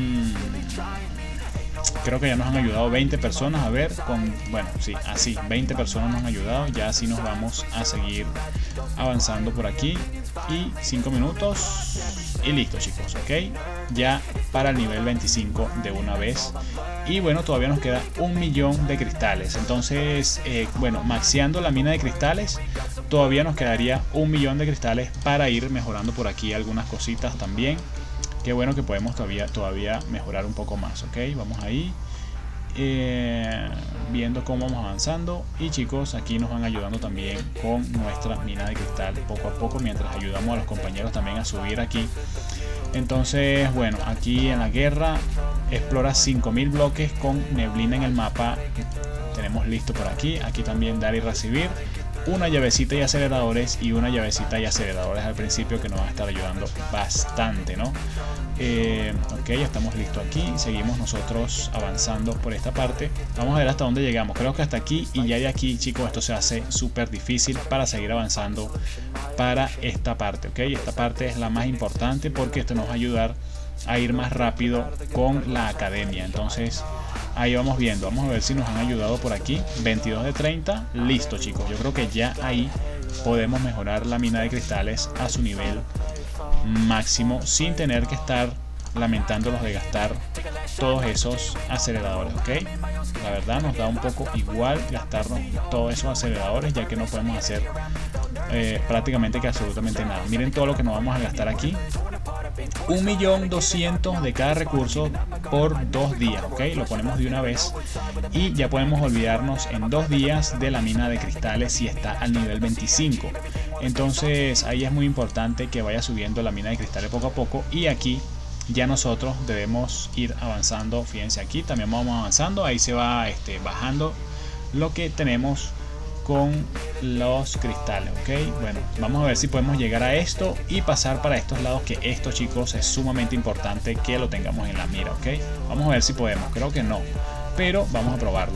Creo que ya nos han ayudado veinte personas. A ver, con bueno, sí, así, veinte personas nos han ayudado. Ya así nos vamos a seguir avanzando por aquí. Y cinco minutos. Y listo, chicos, ok. Ya para el nivel veinticinco de una vez. Y bueno, todavía nos queda un millón de cristales. Entonces, eh, bueno, maxeando la mina de cristales, todavía nos quedaría un millón de cristales para ir mejorando por aquí algunas cositas también. Qué bueno que podemos todavía, todavía mejorar un poco más, ok. Vamos ahí eh, viendo cómo vamos avanzando. Y chicos, aquí nos van ayudando también con nuestra mina de cristal poco a poco, mientras ayudamos a los compañeros también a subir aquí. Entonces, bueno, aquí en la guerra explora cinco mil bloques con neblina en el mapa. Tenemos listo por aquí. Aquí también dar y recibir. Una llavecita y aceleradores y una llavecita y aceleradores al principio, que nos va a estar ayudando bastante, ¿no? Eh, ok, ya estamos listos aquí. Seguimos nosotros avanzando por esta parte. Vamos a ver hasta dónde llegamos. Creo que hasta aquí, y ya de aquí, chicos, esto se hace súper difícil para seguir avanzando para esta parte, ok. Esta parte es la más importante porque esto nos va a ayudar a ir más rápido con la academia. Entonces ahí vamos viendo, vamos a ver si nos han ayudado por aquí. Veintidós de treinta, listo, chicos. Yo creo que ya ahí podemos mejorar la mina de cristales a su nivel máximo sin tener que estar lamentándonos de gastar todos esos aceleradores, ok. La verdad nos da un poco igual gastarnos todos esos aceleradores, ya que no podemos hacer eh, prácticamente que absolutamente nada. Miren todo lo que nos vamos a gastar aquí. Un millón doscientos de cada recurso por dos días, ok. Lo ponemos de una vez y ya podemos olvidarnos en dos días de la mina de cristales si está al nivel veinticinco. Entonces ahí es muy importante que vaya subiendo la mina de cristales poco a poco, y aquí ya nosotros debemos ir avanzando. Fíjense, aquí también vamos avanzando. Ahí se va este, bajando lo que tenemos con los cristales, ok. Bueno, vamos a ver si podemos llegar a esto y pasar para estos lados, que esto, chicos, es sumamente importante que lo tengamos en la mira, ok. Vamos a ver si podemos. Creo que no, pero vamos a probarlo.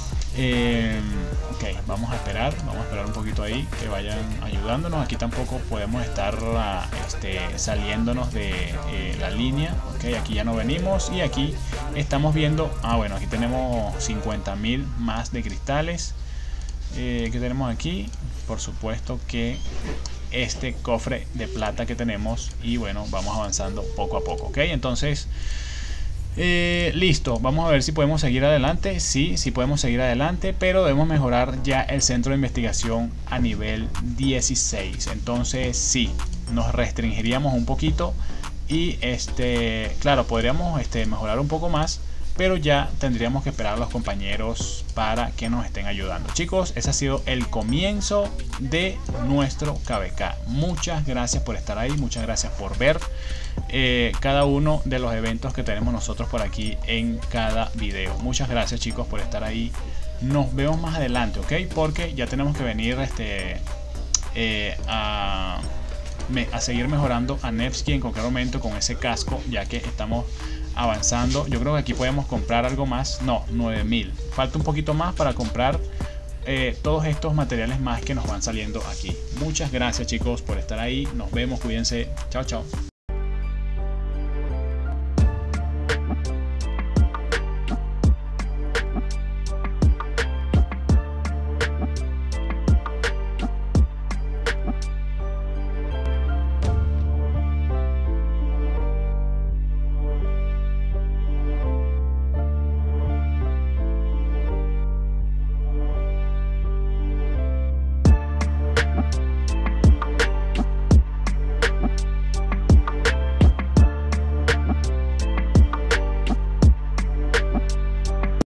eh, ok, vamos a esperar vamos a esperar un poquito ahí, que vayan ayudándonos. Aquí tampoco podemos estar este, saliéndonos de eh, la línea, ok. Aquí ya no venimos y aquí estamos viendo, ah bueno, aquí tenemos cincuenta mil más de cristales. Eh, que tenemos aquí, por supuesto que este cofre de plata que tenemos, y bueno, vamos avanzando poco a poco, ok. Entonces eh, listo, vamos a ver si podemos seguir adelante. Sí, sí podemos seguir adelante, pero debemos mejorar ya el centro de investigación a nivel dieciséis. Entonces sí, nos restringiríamos un poquito y este, claro, podríamos este, mejorar un poco más, pero ya tendríamos que esperar a los compañeros para que nos estén ayudando. Chicos, ese ha sido el comienzo de nuestro K B K. Muchas gracias por estar ahí, muchas gracias por ver eh, cada uno de los eventos que tenemos nosotros por aquí en cada video. Muchas gracias, chicos, por estar ahí. Nos vemos más adelante, ok, porque ya tenemos que venir este, eh, a, a seguir mejorando a Nevsky en cualquier momento con ese casco, ya que estamos avanzando. Yo creo que aquí podemos comprar algo más. No, nueve mil. Falta un poquito más para comprar eh, todos estos materiales más que nos van saliendo aquí. Muchas gracias, chicos, por estar ahí. Nos vemos, cuídense. Chao, chao.